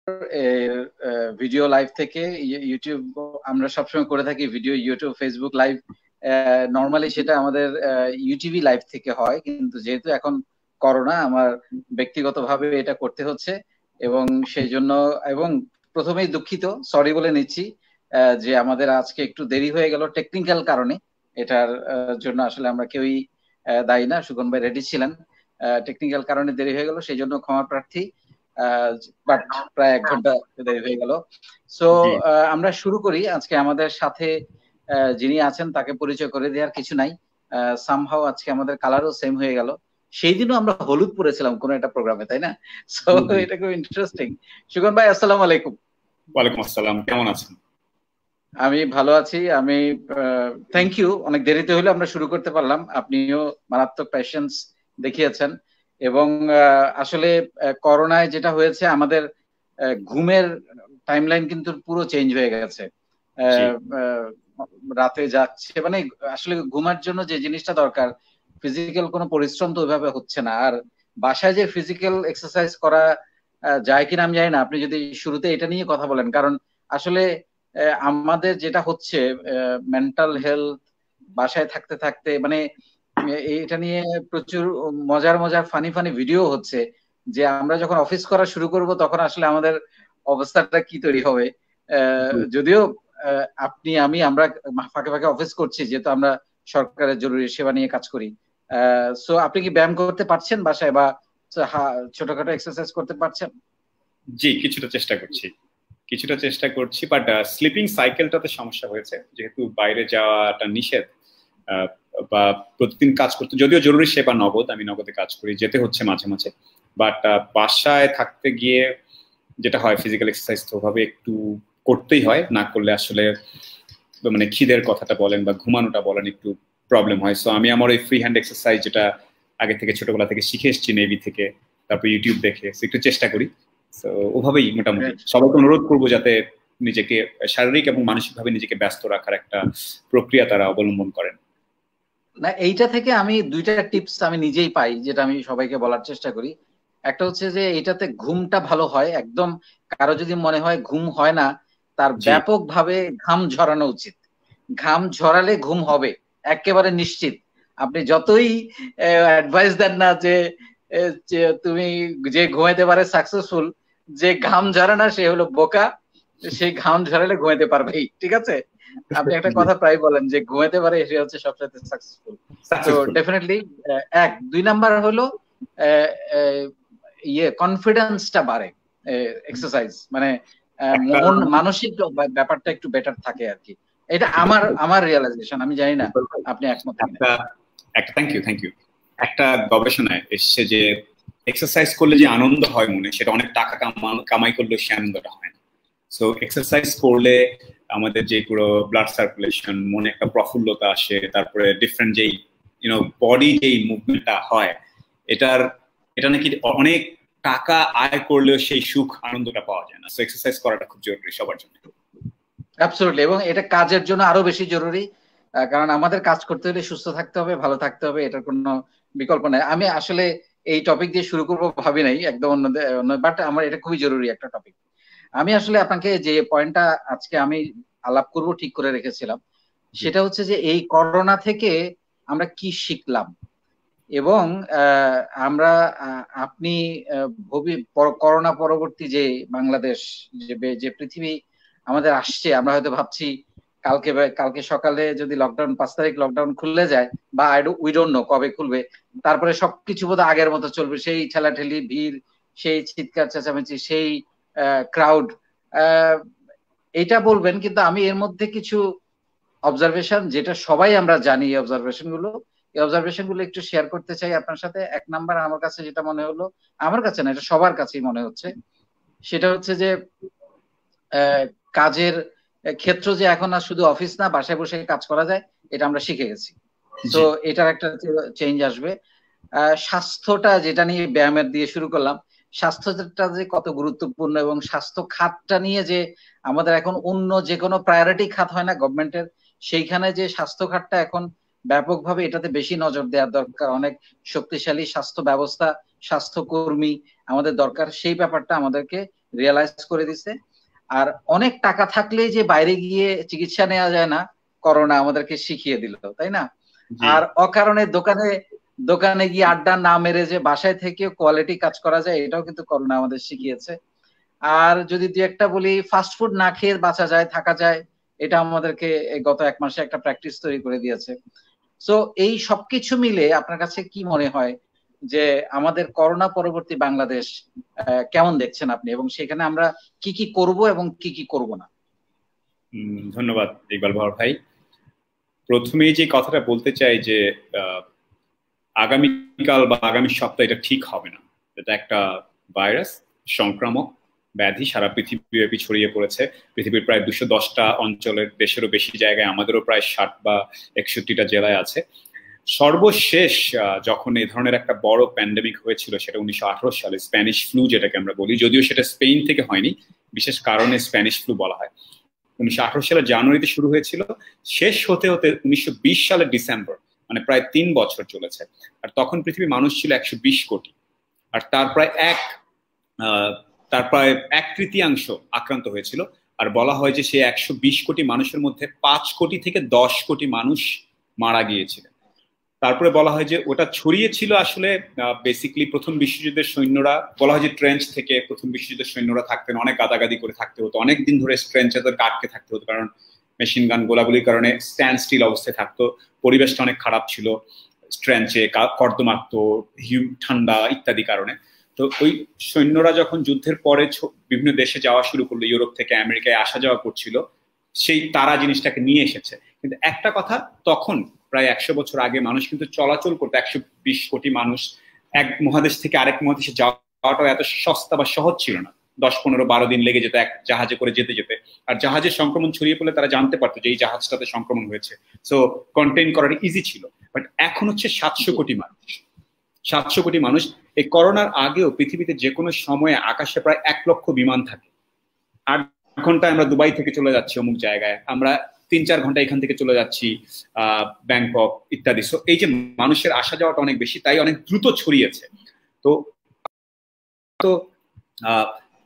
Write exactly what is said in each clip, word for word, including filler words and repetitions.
Video live থেকে YouTube আমরা সবসময় করে থাকি video YouTube Facebook live normally সেটা আমাদের ইউটিভি লাইভ থেকে হয়, কিন্তু যেহেতু এখন করোনা আমার ব্যক্তিগতভাবে এটা করতে হচ্ছে এবং সেই জন্য এবং প্রথমেই দুঃখিত, সরি বলে নিচ্ছি যে আমাদের আজকে একটু দেরি হয়ে গেল টেকনিক্যাল কারণে। এটার জন্য আসলে আমরা কেউই দায়ী না, সুগন ভাই রেডি ছিলেন, টেকনিক্যাল কারণে দেরি হয়ে গেল সেই জন্য ক্ষমা প্রার্থী, বাট প্রায় এক ঘন্টা দেরি হয়ে গেল। সো আমরা শুরু করি। আজকে আমাদের সাথে যিনি আছেন তাকে পরিচয় করে দেওয়ার কিছু নাই, সামহাও আজকে আমাদের কালারও সেম হয়ে গেল। সেই দিনও আমরা হলুদ পরেছিলাম কোন একটা প্রোগ্রামে, তাই না? সো এটা খুব ইন্টারেস্টিং। সুগন ভাই আসসালামু আলাইকুম। ওয়ালাইকুম আসসালাম, কেমন আছেন? আমি ভালো আছি। আমি থ্যাংক ইউ, অনেক দেরিতে হলে আমরা শুরু করতে পারলাম। আপনিও মারাত্মক প্যাশেন্স দেখিয়েছেন এবং আসলে করোনায় যেটা হয়েছে আমাদের ঘুমের টাইমলাইন কিন্তু পুরো চেঞ্জ হয়ে গেছে। রাতে যাচ্ছে মানে আসলে ঘুমার জন্য যে জিনিসটা দরকার ফিজিক্যাল কোনো পরিশ্রম তো ওইভাবে হচ্ছে না। আর বাসায় যে ফিজিক্যাল এক্সারসাইজ করা যায় কিনা আমি জানি না, আপনি যদি শুরুতে এটা নিয়ে কথা বলেন, কারণ আসলে আমাদের যেটা হচ্ছে মেন্টাল হেলথ বাসায় থাকতে থাকতে মানে এটা নিয়ে প্রচুর মজার মজার ফানি ফানি ভিডিও হচ্ছে যে আমরা যখন অফিস করা শুরু করব তখন আসলে আমাদের অবস্থাটা কি তৈরি হবে। যদিও আপনি আমি আমরা ফাঁকে ফাঁকে অফিস করছি যেহেতু আমরা সরকারের জরুরি সেবা নিয়ে কাজ করি। সো আপনি কি ব্যায়াম করতে পারছেন বাসায় বা ছোটখাটো এক্সারসাইজ করতে পারছেন? জি, কিছুটা চেষ্টা করছি কিছুটা চেষ্টা করছি বাট স্লিপিং সাইকেলটাতে সমস্যা হয়েছে, যেহেতু বাইরে যাওয়াটা নিষেধ বা প্রতিদিন কাজ করতে, যদিও জরুরি সেবা নগদ, আমি নগদে কাজ করি, যেতে হচ্ছে মাঝে মাঝে, বাট বাসায় থাকতে গিয়ে যেটা হয় ফিজিক্যাল এক্সারসাইজ তো ওভাবে একটু করতেই হয়, না করলে আসলে মানে খিদের কথাটা বলেন বা ঘুমানোটা বলেন একটু প্রবলেম হয়। সো আমি আমার ওই ফ্রি হ্যান্ড এক্সারসাইজ যেটা আগে থেকে ছোটবেলা থেকে শিখে এসেছি নেভি থেকে, তারপর ইউটিউব দেখে একটু চেষ্টা করি। তো ওভাবেই মোটামুটি সবাইকে অনুরোধ করবো যাতে নিজেকে শারীরিক এবং মানসিক ভাবে নিজেকে ব্যস্ত রাখার একটা প্রক্রিয়া তারা অবলম্বন করেন। না, এইটা থেকে আমি দুইটা টিপস আমি নিজেই পাই যেটা আমি সবাইকে বলার চেষ্টা করি। একটা হচ্ছে যে এটাতে ঘুমটা ভালো হয় একদম, কারো যদি মনে হয় ঘুম হয় না তার ব্যাপকভাবে ঘাম ঝরানো উচিত। ঘাম ঝরালে ঘুম হবে একেবারে নিশ্চিত। আপনি যতই অ্যাডভাইস দেন না যে তুমি যে ঘুমাইতে পারে সাকসেসফুল, যে ঘাম ঝরে না সে হলো বোকা, সেই ঘাম ঝরালে ঘুমাইতে পারবেই, ঠিক আছে? আপনি একটা কথা প্রায় বলেন যে ঘুমাইতে পারে সে হচ্ছে সবচেয়ে সাকসেসফুল। তো ডেফিনেটলি এক দুই নাম্বার হলো ইয়ে কনফিডেন্সটা বাড়ে এক্সারসাইজ, মানে মন মানসিক ব্যাপারটা একটু বেটার থাকে আর কি। এটা আমার আমার রিয়েলাইজেশন, আমি জানি না আপনি একমত কিনা। একটা থ্যাংক ইউ থ্যাংক ইউ একটা গবেষণায় এসছে যে এক্সারসাইজ করলে যে আনন্দ হয় মনে, সেটা অনেক টাকা কামাই করলে সে আনন্দটা হয় না। সো এক্সারসাইজ করলে আমাদের যে পুরো ব্লাড সার্কুলেশন, মনে একটা প্রফুল্লতা আসে, তারপরে ডিফারেন্ট যেই ইউনো বডি যেই মুভমেন্টটা হয়, এটার এটা নাকি অনেক টাকা আয় করলেও সেই সুখ আনন্দটা পাওয়া যায় না। সো এক্সারসাইজ করাটা খুব জরুরি সবার জন্য। অ্যাবসলিউটলি, এবং এটা কাজের জন্য আরো বেশি জরুরি, কারণ আমাদের কাজ করতে হলে সুস্থ থাকতে হবে, ভালো থাকতে হবে, এটার কোনো বিকল্প নাই। আমি আসলে এই টপিক দিয়ে শুরু করবো ভাবি নাই, একদম অন্য, বাট আমার এটা খুবই জরুরি একটা টপিক। আমি আসলে আপনাকে যে পয়েন্টটা আজকে আমি আলাপ করব ঠিক করে রেখেছিলাম সেটা হচ্ছে যে এই করোনা থেকে আমরা কি শিখলাম এবং আমরা আপনি করোনা পরবর্তী যে বাংলাদেশ যে পৃথিবী আমাদের আসছে, আমরা হয়তো ভাবছি কালকে কালকে সকালে যদি লকডাউন পাঁচ তারিখ লকডাউন খুলে যায় বা আই উই ডোন্ট নো কবে খুলবে, তারপরে সবকিছু বোধহয় আগের মতো চলবে, সেই ঠেলাঠেলি ভিড়, সেই চিৎকার চেঁচামেচি, সেই ক্রাউড, এইটা বলবেন, কিন্তু আমি এর মধ্যে কিছু অবজারভেশন যেটা সবাই আমরা জানি, এই অবজারভেশন গুলো এই অবজারভেশন গুলো একটু শেয়ার করতে চাই আপনার সাথে। এক নাম্বার আমার কাছে যেটা মনে হলো, আমার কাছে না এটা সবার কাছেই মনে হচ্ছে, সেটা হচ্ছে যে কাজের ক্ষেত্র যে এখন আর শুধু অফিস না, বাসায় বসে কাজ করা যায়, এটা আমরা শিখে গেছি। তো এটার একটা চেঞ্জ আসবে। স্বাস্থ্যটা যেটা নিয়ে ব্যায়ামের দিয়ে শুরু করলাম, স্বাস্থ্যটা যে কত গুরুত্বপূর্ণ এবং স্বাস্থ্য খাতটা নিয়ে যে আমাদের এখন অন্য যে কোনো প্রায়োরিটি খাত হয় না গভর্নমেন্টের, সেইখানে যে স্বাস্থ্য খাতটা এখন ব্যাপকভাবে এটাতে বেশি নজর দেওয়ার দরকার। অনেক শক্তিশালী স্বাস্থ্য ব্যবস্থা, স্বাস্থ্যকর্মী আমাদের দরকার, সেই ব্যাপারটা আমাদেরকে রিয়েলাইজ করে দিছে। আর অনেক টাকা থাকলেই যে বাইরে গিয়ে চিকিৎসা নেওয়া যায় না, করোনা আমাদেরকে শিখিয়ে দিল, তাই না? আর অকারণে দোকানে দোকানে গিয়ে আড্ডা না মেরে যে বাসায় থেকে কোয়ালিটি কাজ করা যায়, এটাও কিন্তু করোনা আমাদের শিখিয়েছে। আর যদি দু একটা বলি, ফাস্ট ফুড না খেয়ে বাঁচা যায়, থাকা যায়, এটা আমাদেরকে গত এক মাসে একটা প্র্যাকটিস তৈরি করে দিয়েছে। সো এই সবকিছু মিলে আপনার কাছে কি মনে হয় যে আমাদের করোনা পরবর্তী বাংলাদেশ কেমন দেখছেন আপনি, এবং সেখানে আমরা কি কি করব এবং কি কি করব না? ধন্যবাদ ইকবাল ভাই। প্রথমেই যে কথাটা বলতে চাই যে আগামীকাল বা আগামী সপ্তাহে এটা ঠিক হবে না। এটা একটা ভাইরাস, সংক্রামক ব্যাধি, সারা পৃথিবীব্যাপী ছড়িয়ে পড়েছে। পৃথিবীর প্রায় দুশো দশটা অঞ্চলের, দেশেরও বেশি জায়গায়, আমাদেরও প্রায় ষাট বা একষট্টিটা জেলায় আছে। সর্বশেষ যখন এই ধরনের একটা বড় প্যান্ডেমিক হয়েছিল সেটা উনিশশো আঠারো সালে, স্প্যানিশ ফ্লু যেটাকে আমরা বলি, যদিও সেটা স্পেন থেকে হয়নি, বিশেষ কারণে স্প্যানিশ ফ্লু বলা হয়। উনিশশো আঠারো সালের জানুয়ারিতে শুরু হয়েছিল, শেষ হতে হতে উনিশশো বিশ সালের ডিসেম্বর, মানে প্রায় তিন বছর চলেছে। আর তখন পৃথিবীর মানুষ ছিল একশো বিশ কোটি, আর তার প্রায় এক তার প্রায় এক তৃতীয়াংশ আক্রান্ত হয়েছিল। আর বলা হয় যে সে একশো বিশ কোটি মানুষের মধ্যে পাঁচ কোটি থেকে দশ কোটি মানুষ মারা গিয়েছিলেন। তারপরে বলা হয় যে ওটা ছড়িয়েছিল আসলে বেসিক্যালি প্রথম বিশ্বযুদ্ধের সৈন্যরা, বলা হয় যে ট্রেঞ্চ থেকে প্রথম বিশ্বযুদ্ধের সৈন্যরা থাকতেন, অনেক গাদাগাদি করে থাকতে হতো, অনেক দিন ধরে ট্রেঞ্চে তাদেরকে আটকে থাকতে হতো, কারণ মেশিন গান গোলাগুলির কারণে স্ট্যান্ড স্টিল অবস্থায় থাকতো, পরিবেশটা অনেক খারাপ ছিল, ট্রেঞ্চে কর্দমাক্ত, হিউ ঠান্ডা ইত্যাদি কারণে। তো ওই সৈন্যরা যখন যুদ্ধের পরে বিভিন্ন দেশে যাওয়া শুরু করলো, ইউরোপ থেকে আমেরিকায় আসা যাওয়া করছিল, সেই তারা জিনিসটাকে নিয়ে এসেছে। কিন্তু একটা কথা, তখন প্রায় একশো বছর আগে মানুষ কিন্তু চলাচল করতো, একশো বিশ কোটি মানুষ এক মহাদেশ থেকে আরেক মহাদেশে যাওয়াটাও এত সস্তা বা সহজ ছিল না। দশ পনেরো বারো দিন লেগে যেত এক জাহাজে করে যেতে যেতে। আর জাহাজের সংক্রমণ ছড়িয়ে পড়লে তারা জানতে পারতো যে এই জাহাজটাতে সংক্রমণ হয়েছে, সো কন্টেইন করার ইজি ছিল। বাট এখন হচ্ছে সাতশো কোটি মানুষ, সাতশো কোটি মানুষ। এই করোনার আগেও পৃথিবীতে যে কোনো সময়ে আকাশে প্রায় এক লক্ষ বিমান থাকে। আট ঘন্টায় আমরা দুবাই থেকে চলে যাচ্ছি অমুক জায়গায়, আমরা তিন চার ঘন্টা এখান থেকে চলে যাচ্ছি আহ ব্যাংকক ইত্যাদি। সো এই যে মানুষের আসা যাওয়াটা অনেক বেশি, তাই অনেক দ্রুত ছড়িয়েছে। তো তো আহ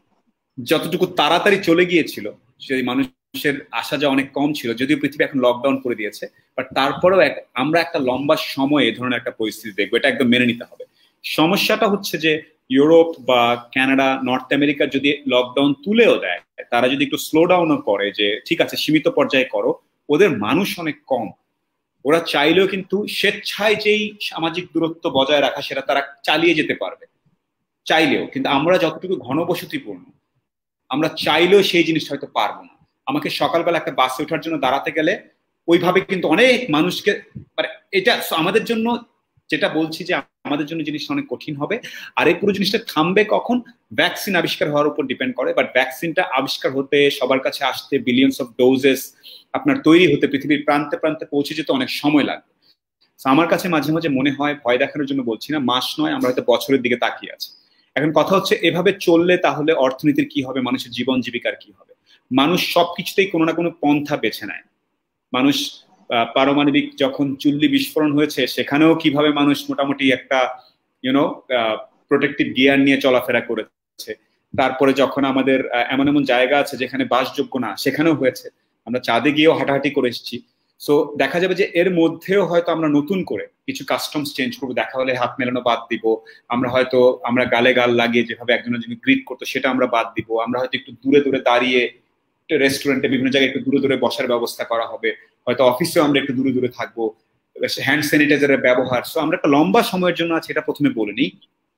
যতটুকু তাড়াতাড়ি চলে গিয়েছিল, সেই মানুষের আসা যাওয়া অনেক কম ছিল, যদিও পৃথিবী এখন লকডাউন করে দিয়েছে, বাট তারপরেও আমরা একটা লম্বা সময় এই ধরনের একটা পরিস্থিতি দেখবো, এটা একদম মেনে নিতে হবে। সমস্যাটা হচ্ছে যে ইউরোপ বা কানাডা, নর্থ আমেরিকা যদি লকডাউন তুলেও দেয়, তারা যদি একটু স্লো ডাউনও করে, যে ঠিক আছে সীমিত পর্যায়ে করো, ওদের মানুষ অনেক কম, ওরা চাইলেও কিন্তু স্বেচ্ছায় যেই সামাজিক দূরত্ব বজায় রাখা সেটা তারা চালিয়ে যেতে পারবে চাইলেও। কিন্তু আমরা যতটুকু ঘনবসতিপূর্ণ, আমরা চাইলেও সেই জিনিসটা হয়তো পারবো না। আমাকে সকালবেলা একটা বাসে ওঠার জন্য দাঁড়াতে গেলে ওইভাবে কিন্তু অনেক মানুষকে, মানে এটা আমাদের জন্য, যেটা বলছি যে আমাদের জন্য জিনিসটা অনেক কঠিন হবে। আর এই পুরো জিনিসটা থামবে কখন? ভ্যাকসিন আবিষ্কার হওয়ার উপর ডিপেন্ড করে। বাট ভ্যাকসিনটা আবিষ্কার হতে, সবার কাছে আসতে, বিলিয়নস অফ ডোজেস আপনার তৈরি হতে, পৃথিবীর প্রান্তে প্রান্তে পৌঁছে যেতে অনেক সময় লাগবে। আমার কাছে মাঝে মাঝে মনে হয়, ভয় দেখানোর জন্য বলছি না, মাস নয়, আমরা হয়তো বছরের দিকে তাকিয়ে আছি। এখন কথা হচ্ছে এভাবে চললে তাহলে অর্থনীতির কি হবে, মানুষের জীবন জীবিকার কি হবে? মানুষ সবকিছুতেই কোনো না কোনো পন্থা বেছে নেয়। মানুষ পারমাণবিক যখন চুল্লি বিস্ফোরণ হয়েছে, সেখানেও কিভাবে মানুষ মোটামুটি একটা ইউনো প্রোটেক্টিভ গিয়ার নিয়ে চলাফেরা করেছে। তারপরে যখন আমাদের এমন এমন জায়গা আছে যেখানে বাসযোগ্য না, সেখানেও হয়েছে। আমরা চাঁদে গিয়েও হাঁটাহাঁটি করে এসেছি। সো দেখা যাবে যে এর মধ্যেও হয়তো আমরা নতুন করে কিছু কাস্টমস চেঞ্জ করবো। দেখা হলে হাত মেলানো বাদ দিব, আমরা হয়তো আমরা গালে গাল লাগিয়ে যেভাবে একজনের জন্য গ্রিট করতো সেটা আমরা বাদ দিব। আমরা হয়তো একটু দূরে দূরে দাঁড়িয়ে, রেস্টুরেন্টে বিভিন্ন জায়গায় একটু দূরে দূরে বসার ব্যবস্থা করা হবে, হয়তো অফিসেও আমরা একটু দূরে দূরে থাকবো, হ্যান্ড স্যানিটাইজারের ব্যবহার। সো আমরা একটা লম্বা সময়ের জন্য আছে, এটা প্রথমে বলে নিই।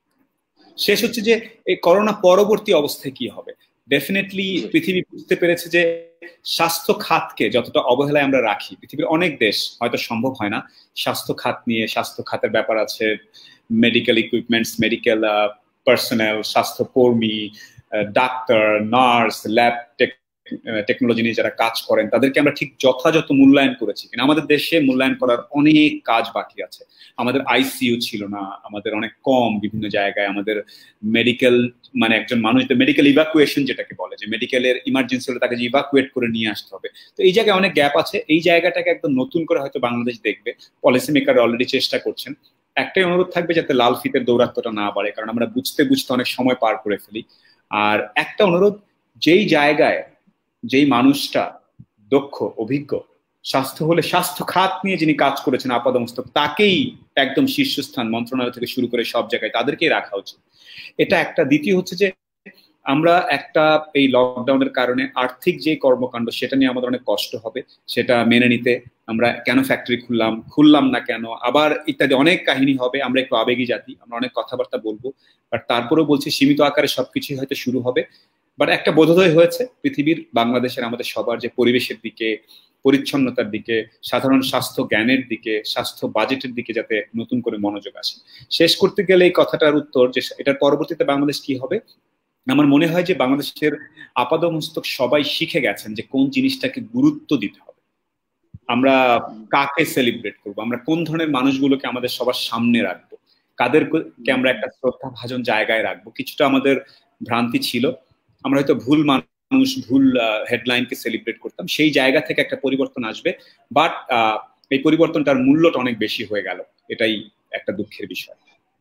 শেষ হচ্ছে যে এই করোনা পরবর্তী অবস্থায় কি হবে। ডেফিনেটলি পৃথিবী বুঝতে পেরেছে যে স্বাস্থ্য খাতকে যতটা অবহেলায় আমরা রাখি, পৃথিবীর অনেক দেশ, হয়তো সম্ভব হয় না, স্বাস্থ্য খাত নিয়ে, স্বাস্থ্য খাতের ব্যাপার আছে, মেডিকেল ইকুইপমেন্টস, মেডিকেল পার্সোনেল, স্বাস্থ্য কর্মী, ডাক্তার, নার্স, ল্যাব টেকনোলজি নিয়ে যারা কাজ করেন, তাদেরকে আমরা ঠিক যথাযথ মূল্যায়ন করেছি কিনা? আমাদের দেশে মূল্যায়ন করার অনেক কাজ বাকি আছে। আমাদের আইসিইউ ছিল না, আমাদের অনেক কম বিভিন্ন জায়গায়। আমাদের মেডিকেল, মানে একজন মানুষদের মেডিকেল ইভাকুয়েশন যেটাকে বলে, যে মেডিকেলের ইমার্জেন্সি হলে তাকে যে ইভাকুয়েট করে নিয়ে আসতে হবে, তো এই জায়গায় অনেক গ্যাপ আছে। এই জায়গাটাকে একদম নতুন করে হয়তো বাংলাদেশ দেখবে, পলিসি মেকার অলরেডি চেষ্টা করছেন। একটাই অনুরোধ থাকবে, যাতে লাল ফিতের দৌরাত্মটা না বাড়ে, কারণ আমরা বুঝতে বুঝতে অনেক সময় পার করে ফেলি। আর একটা অনুরোধ, যেই জায়গায় যেই মানুষটা দক্ষ অভিজ্ঞ, স্বাস্থ্য হলে স্বাস্থ্য খাত নিয়ে যিনি কাজ করেছেন আপাদমস্তক, তাকেই একদম শীর্ষস্থান মন্ত্রণালয় থেকে শুরু করে সব জায়গায় তাদেরকেই রাখা উচিত। এটা একটা। দ্বিতীয় হচ্ছে যে আমরা একটা এই লকডাউনের কারণে আর্থিক যে কর্মকাণ্ড সেটা নিয়ে আমাদের অনেক কষ্ট হবে, সেটা মেনে নিতে। আমরা কেন ফ্যাক্টরি খুললাম, খুললাম না কেন, আবার ইত্যাদি অনেক কাহিনী হবে। আমরা একটু আবেগী জাতি, আমরা অনেক কথাবার্তা বলবো, বাট তারপরেও বলছি সীমিত আকারে সবকিছুই হয়তো শুরু হবে। বাট একটা বোধোদয় হয়েছে পৃথিবীর, বাংলাদেশের, আমাদের সবার, যে পরিবেশের দিকে, পরিচ্ছন্নতার দিকে, সাধারণ স্বাস্থ্য জ্ঞানের দিকে, স্বাস্থ্য বাজেটের দিকে যাতে নতুন করে মনোযোগ আসে। শেষ করতে গেলে এই কথাটার উত্তর যে এটার পরবর্তীতে বাংলাদেশ কি হবে, আমার মনে হয় যে বাংলাদেশের আপাদমস্তক সবাই শিখে গেছেন যে কোন জিনিসটাকে গুরুত্ব দিতে হবে, আমরা কাকে সেলিব্রেট করবো, আমরা কোন ধরনের মানুষগুলোকে আমাদের সবার সামনে রাখবো, কাদেরকে আমরা একটা শ্রদ্ধা ভাজন জায়গায় রাখবো। কিছুটা আমাদের ভ্রান্তি ছিল, আমরা হয়তো ভুল মানুষ, ভুল হেডলাইনকে সেলিব্রেট করতাম। সেই জায়গা থেকে একটা পরিবর্তন আসবে, বাট এই পরিবর্তনটার মূল্যটা অনেক বেশি হয়ে গেল, এটাই একটা দুঃখের বিষয়।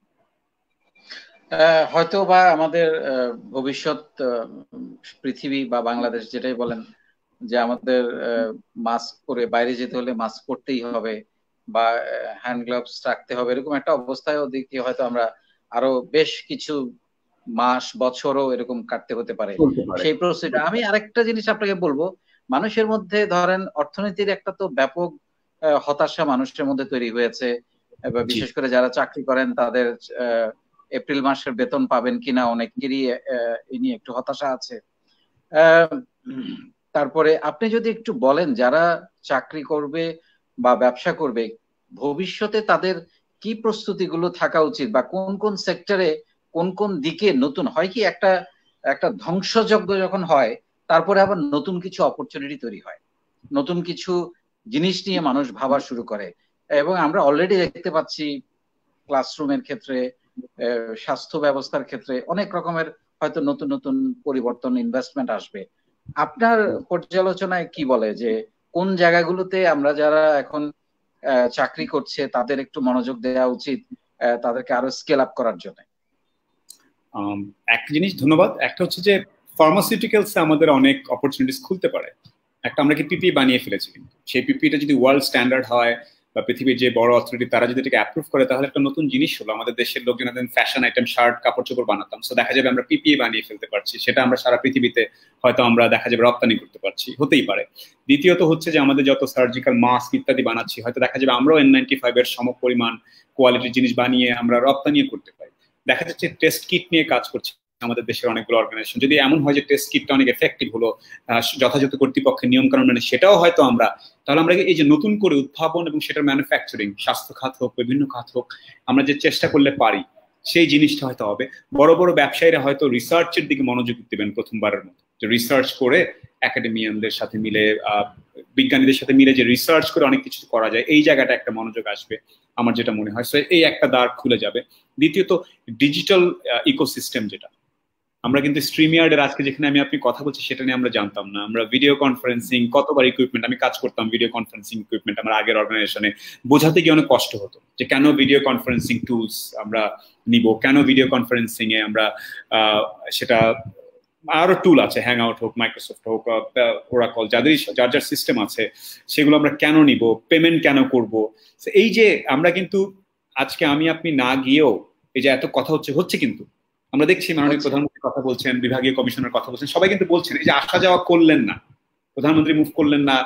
হয়তো বা আমাদের ভবিষ্যৎ পৃথিবী বা বাংলাদেশ যেটাই বলেন, যে আমাদের মাস্ক পরে বাইরে যেতে হলে মাস্ক পরতেই হবে বা হ্যান্ড গ্লাভস রাখতে হবে, এরকম একটা অবস্থায় ওদিকে হয়তো আমরা আরো বেশ কিছু মাস বছরও এরকম কাটতে হতে পারে সেই প্রস্তুতি। আমি আরেকটা জিনিস আপনাকে বলবো, মানুষের মধ্যে ধরেন অর্থনীতির একটা তো ব্যাপক হতাশা মানুষের মধ্যে তৈরি হয়েছে, বিশেষ করে যারা চাকরি করেন তাদের এপ্রিল মাসের বেতন পাবেন কিনা অনেকেরই এই নিয়ে একটু হতাশা আছে। তারপরে আপনি যদি একটু বলেন যারা চাকরি করবে বা ব্যবসা করবে ভবিষ্যতে তাদের কি প্রস্তুতিগুলো থাকা উচিত, বা কোন কোন সেক্টরে কোন কোন দিকে নতুন হয়, কি একটা একটা ধ্বংসযজ্ঞ যখন হয় তারপরে আবার নতুন কিছু অপরচুনিটি তৈরি হয়, নতুন কিছু জিনিস নিয়ে মানুষ ভাবা শুরু করে। এবং আমরা অলরেডি দেখতে পাচ্ছি ক্লাসরুমের ক্ষেত্রে, স্বাস্থ্য ব্যবস্থার ক্ষেত্রে অনেক রকমের হয়তো নতুন নতুন পরিবর্তন, ইনভেস্টমেন্ট আসবে। আপনার পর্যালোচনায় কি বলে যে কোন জায়গাগুলোতে আমরা যারা এখন চাকরি করছে তাদের একটু মনোযোগ দেওয়া উচিত, তাদেরকে আরো স্কেল আপ করার জন্য? একটা জিনিস, ধন্যবাদ। একটা হচ্ছে যে ফার্মাসিউটিক্যালসে আমাদের অনেক অপরচুনিটিস খুলতে পারে। একটা আমরা কি পিপি বানিয়ে ফেলেছি, কিন্তু সেই পিপিটা যদি ওয়ার্ল্ড স্ট্যান্ডার্ড হয় বা পৃথিবীর যে বড় অথরিটি তারা যদি এটাকে অ্যাপ্রুভ করে, তাহলে একটা নতুন জিনিস হলো। আমাদের দেশের লোকজন ফ্যাশন আইটেম, শার্ট, কাপড় চোপড় বানাতাম, সো দেখা যাবে আমরা পিপিএ বানিয়ে ফেলতে পারছি, সেটা আমরা সারা পৃথিবীতে হয়তো আমরা দেখা যাবে রপ্তানি করতে পারছি, হতেই পারে। দ্বিতীয়ত হচ্ছে যে আমাদের যত সার্জিক্যাল মাস্ক ইত্যাদি বানাচ্ছি, হয়তো দেখা যাবে আমরাও এন নাইনটি ফাইভ এর সম পরিমাণ কোয়ালিটির জিনিস বানিয়ে আমরা রপ্তানিও করতে পারি। দেখা যাচ্ছে টেস্ট কিট নিয়ে কাজ করছে আমাদের দেশের অনেকগুলো অর্গানাইজেশন। যদি এমন হয় যে টেস্ট কিটটা অনেক এফেক্টিভ হলো যথাযথ কর্তৃপক্ষের নিয়ম কানুন মানে, সেটাও হয়তো আমরা, তাহলে আমরা এই যে নতুন করে উদ্ভাবন এবং সেটার ম্যানুফ্যাকচারিং, স্বাস্থ্য খাত হোক, বিভিন্ন খাত হোক, আমরা যে চেষ্টা করলে পারি সেই জিনিসটা হয়তো হবে। বড় বড় ব্যবসায়ীরা হয়তো রিসার্চের দিকে মনোযোগ দিবেন প্রথমবারের মতো, যে রিসার্চ করে একাডেমিয়ানদের সাথে মিলে, বিজ্ঞানীদের সাথে মিলে যে রিসার্চ করে অনেক কিছু করা যায়, এই জায়গাটা একটা মনোযোগ আসবে আমার যেটা মনে হয়। সো এই একটা দ্বার খুলে যাবে। দ্বিতীয়ত ডিজিটাল ইকোসিস্টেম, যেটা আমরা কিন্তু স্ট্রিমিয়ার্ডের আজকে যেখানে আমি আপনি কথা বলছি সেটা নিয়ে আমরা জানতাম না। আমরা ভিডিও কনফারেন্সিং, কতবার ইকুইপমেন্ট, আমি কাজ করতাম ভিডিও কনফারেন্সিং ইকুইপমেন্ট আমার আগের অর্গানাইজেশনে, বোঝাতে গিয়ে অনেক কষ্ট হতো যে কেন ভিডিও কনফারেন্সিং টুলস আমরা নিব, কেন ভিডিও কনফারেন্সিং এ আমরা সেটা আরো টুল আছে, হ্যাং আউট হোক, মাইক্রোসফট হোক, ওরাকল, যাদের যার যার সিস্টেম আছে সেগুলো আমরা কেন নিব, পেমেন্ট কেন করব। এই যে আমরা কিন্তু আজকে আমি আপনি না গিয়েও এই যে এত কথা হচ্ছে হচ্ছে কিন্তু আমরা দেখছি মাননীয় প্রধানমন্ত্রী কথা বলছেন, বিভাগীয় কমিশনার কথা বলছেন, সবাই কিন্তু বলছেন এই যে আসা যাওয়া করলেন না, প্রধানমন্ত্রী মুভ করলেন না,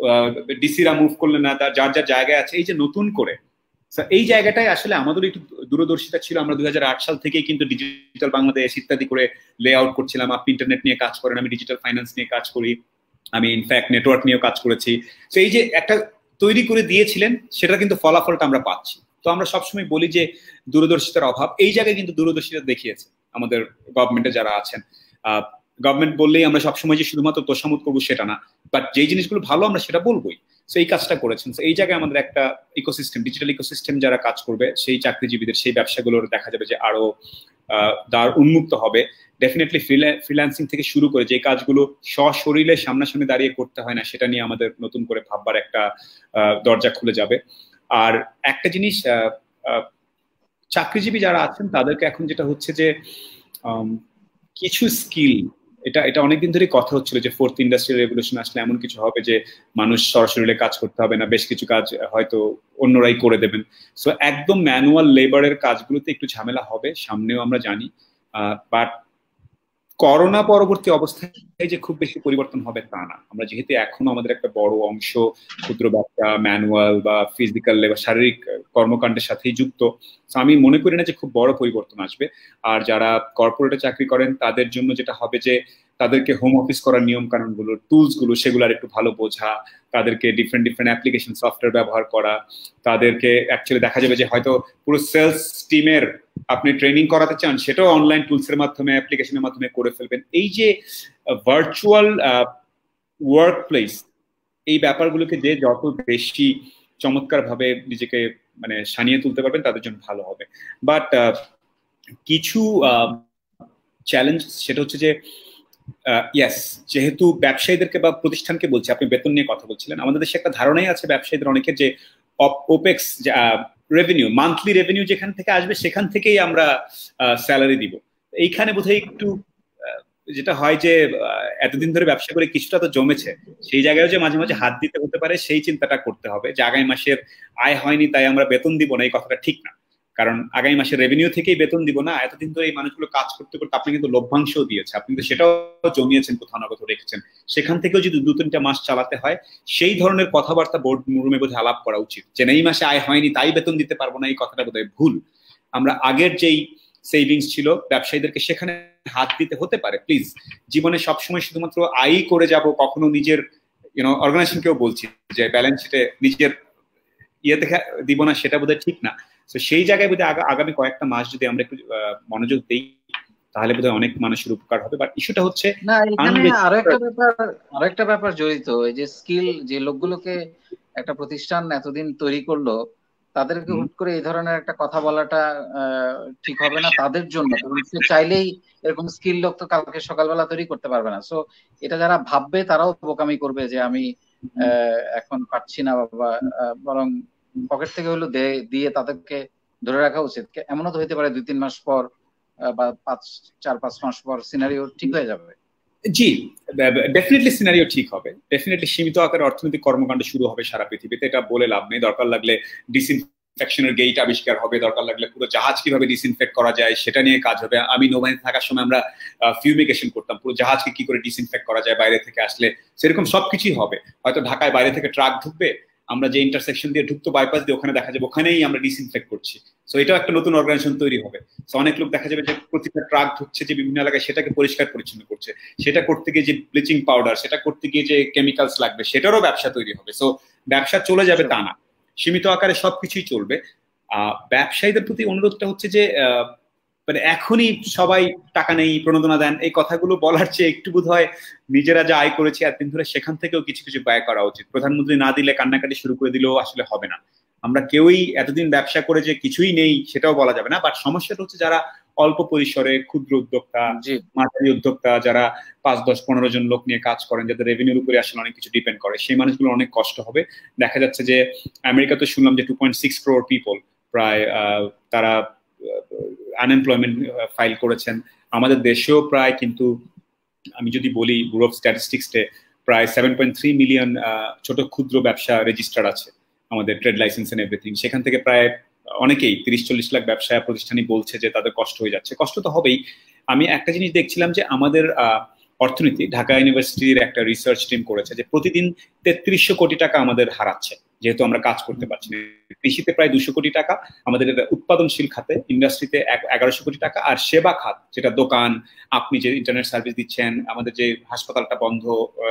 ডিসিরা মুভ করলেন না, তার যার যার জায়গায় আছে। এই যে নতুন করে এই জায়গাটাই আসলে আমাদের একটু দূরদর্শিতা ছিল। আমরা দুই হাজার আট সাল থেকেই কিন্তু ডিজিটাল বাংলাদেশ ইত্যাদি করে লে আউট করছিলাম। আপনি ইন্টারনেট নিয়ে কাজ করেন, আমি ডিজিটাল ফাইন্যান্স নিয়ে কাজ করি, আমি ইনফ্যাক্ট নেটওয়ার্ক নিয়েও কাজ করেছি। তো এই যে একটা তৈরি করে দিয়েছিলেন সেটা কিন্তু ফলাফলটা আমরা পাচ্ছি। তো আমরা সবসময় বলি যে দূরদর্শিতার অভাব, এই জায়গায় কিন্তু দূরদর্শিতা দেখিয়েছে আমাদের গভর্নমেন্টে যারা আছেন। আহ গভর্নমেন্ট বললেই আমরা সবসময় যে শুধুমাত্র তোষামত করবো সেটা না, বাট যেই জিনিসগুলো ভালো আমরা সেটা বলবোই। তো এই কাজটা করেছেন। এই জায়গায় আমাদের একটা ইকোসিস্টেম, ডিজিটাল ইকোসিস্টেম যারা কাজ করবে, সেই চাকরিজীবীদের সেই ব্যবসাগুলোর দেখা যাবে যে আরো দ্বার উন্মুক্ত হবে। ডেফিনেটলি ফ্রিল্যান্সিং থেকে শুরু করে যে কাজগুলো সশরীরে সামনাসামনি দাঁড়িয়ে করতে হয় না, সেটা নিয়ে আমাদের নতুন করে ভাববার একটা দরজা খুলে যাবে। আর একটা জিনিস, চাকরিজীবী যারা আছেন তাদেরকে এখন যেটা হচ্ছে যে কিছু স্কিল, এটা এটা অনেকদিন ধরে কথা হচ্ছিল যে ফোর্থ ইন্ডাস্ট্রিয়াল রেভলিউশন আসলে এমন কিছু হবে যে মানুষ সরাসরি কাজ করতে হবে না, বেশ কিছু কাজ হয়তো অন্যরাই করে দেবেন। সো একদম ম্যানুয়াল লেবারের কাজগুলোতে একটু ঝামেলা হবে সামনেও আমরা জানি। বাট করোনা পরবর্তী অবস্থায় যে খুব বেশি পরিবর্তন হবে তা না। আমরা যেহেতু এখনো আমাদের একটা বড় অংশ ক্ষুদ্র ব্যবসা, ম্যানুয়াল বা ফিজিক্যাল লেবার, শারীরিক কর্মকাণ্ডের সাথেই যুক্ত, আমি মনে করি না যে খুব বড় পরিবর্তন আসবে। আর যারা কর্পোরেটে চাকরি করেন তাদের জন্য যেটা হবে যে তাদেরকে হোম অফিস করার নিয়ম কানুন গুলো, টুলস গুলো সেগুলো আর একটু ভালো বোঝা, তাদেরকে ডিফারেন্ট ডিফারেন্ট অ্যাপ্লিকেশন সফটওয়্যার ব্যবহার করা, তাদেরকে অ্যাকচুয়ালি দেখা যাবে যে হয়তো পুরো সেলস টিমের আপনি ট্রেনিং করাতে চান সেটাও অনলাইন টুলসের মাধ্যমে, অ্যাপ্লিকেশনের মাধ্যমে করে ফেলবেন। এই যে ভার্চুয়াল ওয়ার্ক প্লেস, এই ব্যাপারগুলোকে যে যত বেশি চমৎকার ভাবে নিজেকে মানে সানিয়ে তুলতে পারবেন তাদের জন্য ভালো হবে। বাট কিছু চ্যালেঞ্জ, সেটা হচ্ছে যে ইয়েস, যেহেতু ব্যবসায়ীদেরকে বা প্রতিষ্ঠানকে বলছি, আপনি বেতন নিয়ে কথা বলছিলেন, আমাদের দেশে একটা ধারণাই আছে ব্যবসায়ীদের অনেকের যে ওপেক্স রেভিনিউ, মান্থলি রেভিনিউ যেখান থেকে আসবে সেখান থেকেই আমরা স্যালারি দিব। এইখানে বোধহয় একটু যেটা হয় যে এতদিন ধরে ব্যবসা করে কিছুটা তো জমেছে, সেই জায়গায় যে মাঝে মাঝে হাত দিতে হতে পারে সেই চিন্তাটা করতে হবে যে আগামী মাসের আয় হয়নি তাই আমরা বেতন দিব না, এই কথাটা ঠিক না। কারণ আগামী মাসের রেভিনিউ থেকেই বেতন দিব না, এতদিন তো এই মানুষগুলো কাজ করতে করতে আপনি কিন্তু লভ্যাংশও দিয়েছে, আপনি কিন্তু সেটাও জমিয়েছেন, কোথাও না কোথাও রেখেছেন, সেখান থেকেও যদি দু তিনটা মাস চালাতে হয় সেই ধরনের কথাবার্তা বোর্ড রুমে বোধহয় আলাপ করা উচিত। যে এই মাসে আয় হয়নি তাই বেতন দিতে পারবো না, এই কথাটা বোধহয় ভুল। আমরা আগের যেই সেভিংস ছিল ব্যবসায়ীদেরকে সেখানে হাত দিতে হতে পারে। প্লিজ, জীবনে সবসময় শুধুমাত্র আয়ই করে যাব, কখনো নিজের ইউনো অর্গানাইজেশনকেও বলছি যে ব্যালেন্স শিটে নিজের ইয়ে দেখা দিব না, সেটা বোধহয় ঠিক না। তো সেই জায়গায় বোধহয় আগামী কয়েকটা মাস যদি আমরা একটু মনোযোগ দিই তাহলে বোধহয় অনেক মানুষের উপকার হবে। বাট ইস্যুটা হচ্ছে না, এখানে আরো একটা ব্যাপার আরো একটা ব্যাপার জড়িত, এই যে স্কিল যে লোকগুলোকে একটা প্রতিষ্ঠান এতদিন তৈরি করলো তাদেরকে হুট করে এই ধরনের একটা কথা বলাটা ঠিক হবে না তাদের জন্য, কারণ সে চাইলেই এরকম স্কিল লোক তো কালকে সকালবেলা তৈরি করতে পারবে না। সো এটা যারা ভাববে তারাও বোকামি করবে যে আমি এখন পারছি না, বা বরং পকেট থেকে হলো দিয়ে তাদেরকে ধরে রাখা উচিত। এমনও তো হইতে পারে দুই তিন মাস পর বা পাঁচ চার পাঁচ মাস পর সিনারিও ঠিক হয়ে যাবে। জি, ডেফিনেটলি সিনারিও ঠিক হবে, ডেফিনেটলি সীমিত আকারে অর্থনৈতিক কর্মকাণ্ড শুরু হবে সারা পৃথিবীতে, এটা বলে লাভ নেই। দরকার লাগলে ডিসইনফেকশনের গেট আবিষ্কার হবে, দরকার লাগলে পুরো জাহাজ কিভাবে ডিসইনফেক্ট করা যায় সেটা নিয়ে কাজ হবে। আমি নৌবাহিনীতে থাকার সময় আমরা ফিউমিগেশন করতাম, পুরো জাহাজকে কি করে ডিসইনফেক্ট করা যায় বাইরে থেকে আসলে, সেরকম সবকিছুই হবে। হয়তো ঢাকায় বাইরে থেকে ট্রাক ঢুকবে, আমরা যে ইন্টারসেকশন দিয়ে ঢুকতো বাইপাস দিয়ে, ওখানে দেখা যাবে ওখানেই আমরা ডিসইনফেক্ট করছি। সো এটাও একটা নতুন অর্গানাইজেশন তৈরি হবে। সো অনেক লোক দেখা যাবে যে প্রতিটা ট্রাক ঢুকছে যে বিভিন্ন এলাকায় সেটাকে পরিষ্কার পরিচ্ছন্ন করছে, সেটা করতে গিয়ে যে ব্লিচিং পাউডার, সেটা করতে গিয়ে যে কেমিক্যালস লাগবে সেটারও ব্যবসা তৈরি হবে। সো ব্যবসা চলে যাবে তা না, সীমিত আকারে সবকিছুই চলবে। আহ ব্যবসায়ীদের প্রতি অনুরোধটা হচ্ছে যে আহ মানে এখনই সবাই টাকা নেই, প্রণোদনা দেন, এই কথাগুলো বলার চেয়ে একটু বোধ হয় নিজেরা যা আয় করেছে এতদিন ধরে সেখান থেকেও কিছু কিছু ব্যয় করা উচিত। প্রধানমন্ত্রী না দিলে কান্নাকাটি শুরু করে দিলেও আসলে হবে না। আমরা কেউই এতদিন ব্যবসা করে যে কিছুই নেই সেটাও বলা যাবে না। বাট সমস্যাটা হচ্ছে যারা অল্প পরিসরে ক্ষুদ্র উদ্যোক্তা, মাঝারি উদ্যোক্তা, যারা পাঁচ দশ পনেরো জন লোক নিয়ে কাজ করেন, যাদের রেভিনিউর উপরে আসলে অনেক কিছু ডিপেন্ড করে, সেই মানুষগুলো অনেক কষ্ট হবে। দেখা যাচ্ছে যে আমেরিকাতে শুনলাম যে two point six crore people প্রায় তারা আনএমপ্লয়মেন্ট ফাইল করেছেন। আমাদের দেশেও প্রায়, কিন্তু আমি যদি বলি ব্যুরো অফ স্ট্যাটিস্টিক্সে প্রায় সেভেন পয়েন্ট থ্রি মিলিয়ন ছোট ক্ষুদ্র ব্যবসা রেজিস্টার্ড আছে আমাদের, ট্রেড লাইসেন্স এন্ড এভরিথিং। সেখান থেকে প্রায় অনেকেই তিরিশ চল্লিশ লাখ ব্যবসা প্রতিষ্ঠানই বলছে যে তাদের কষ্ট হয়ে যাচ্ছে। কষ্ট তো হবেই। আমি একটা জিনিস দেখছিলাম যে আমাদের অর্থনীতি, ঢাকা ইউনিভার্সিটির একটা রিসার্চ টিম করেছে যে প্রতিদিন তেত্রিশশো কোটি টাকা আমাদের হারাচ্ছে যেহেতু আমরা কাজ করতে পারছি না। কৃষিতে প্রায় দুশো কোটি টাকা, আমাদের উৎপাদনশীল খাতে ইন্ডাস্ট্রিতে এগারোশো কোটি টাকা, আর সেবা খাত যেটা দোকান, আপনি যে ইন্টারনেট সার্ভিস দিচ্ছেন, আমাদের যে হাসপাতালটা বন্ধ,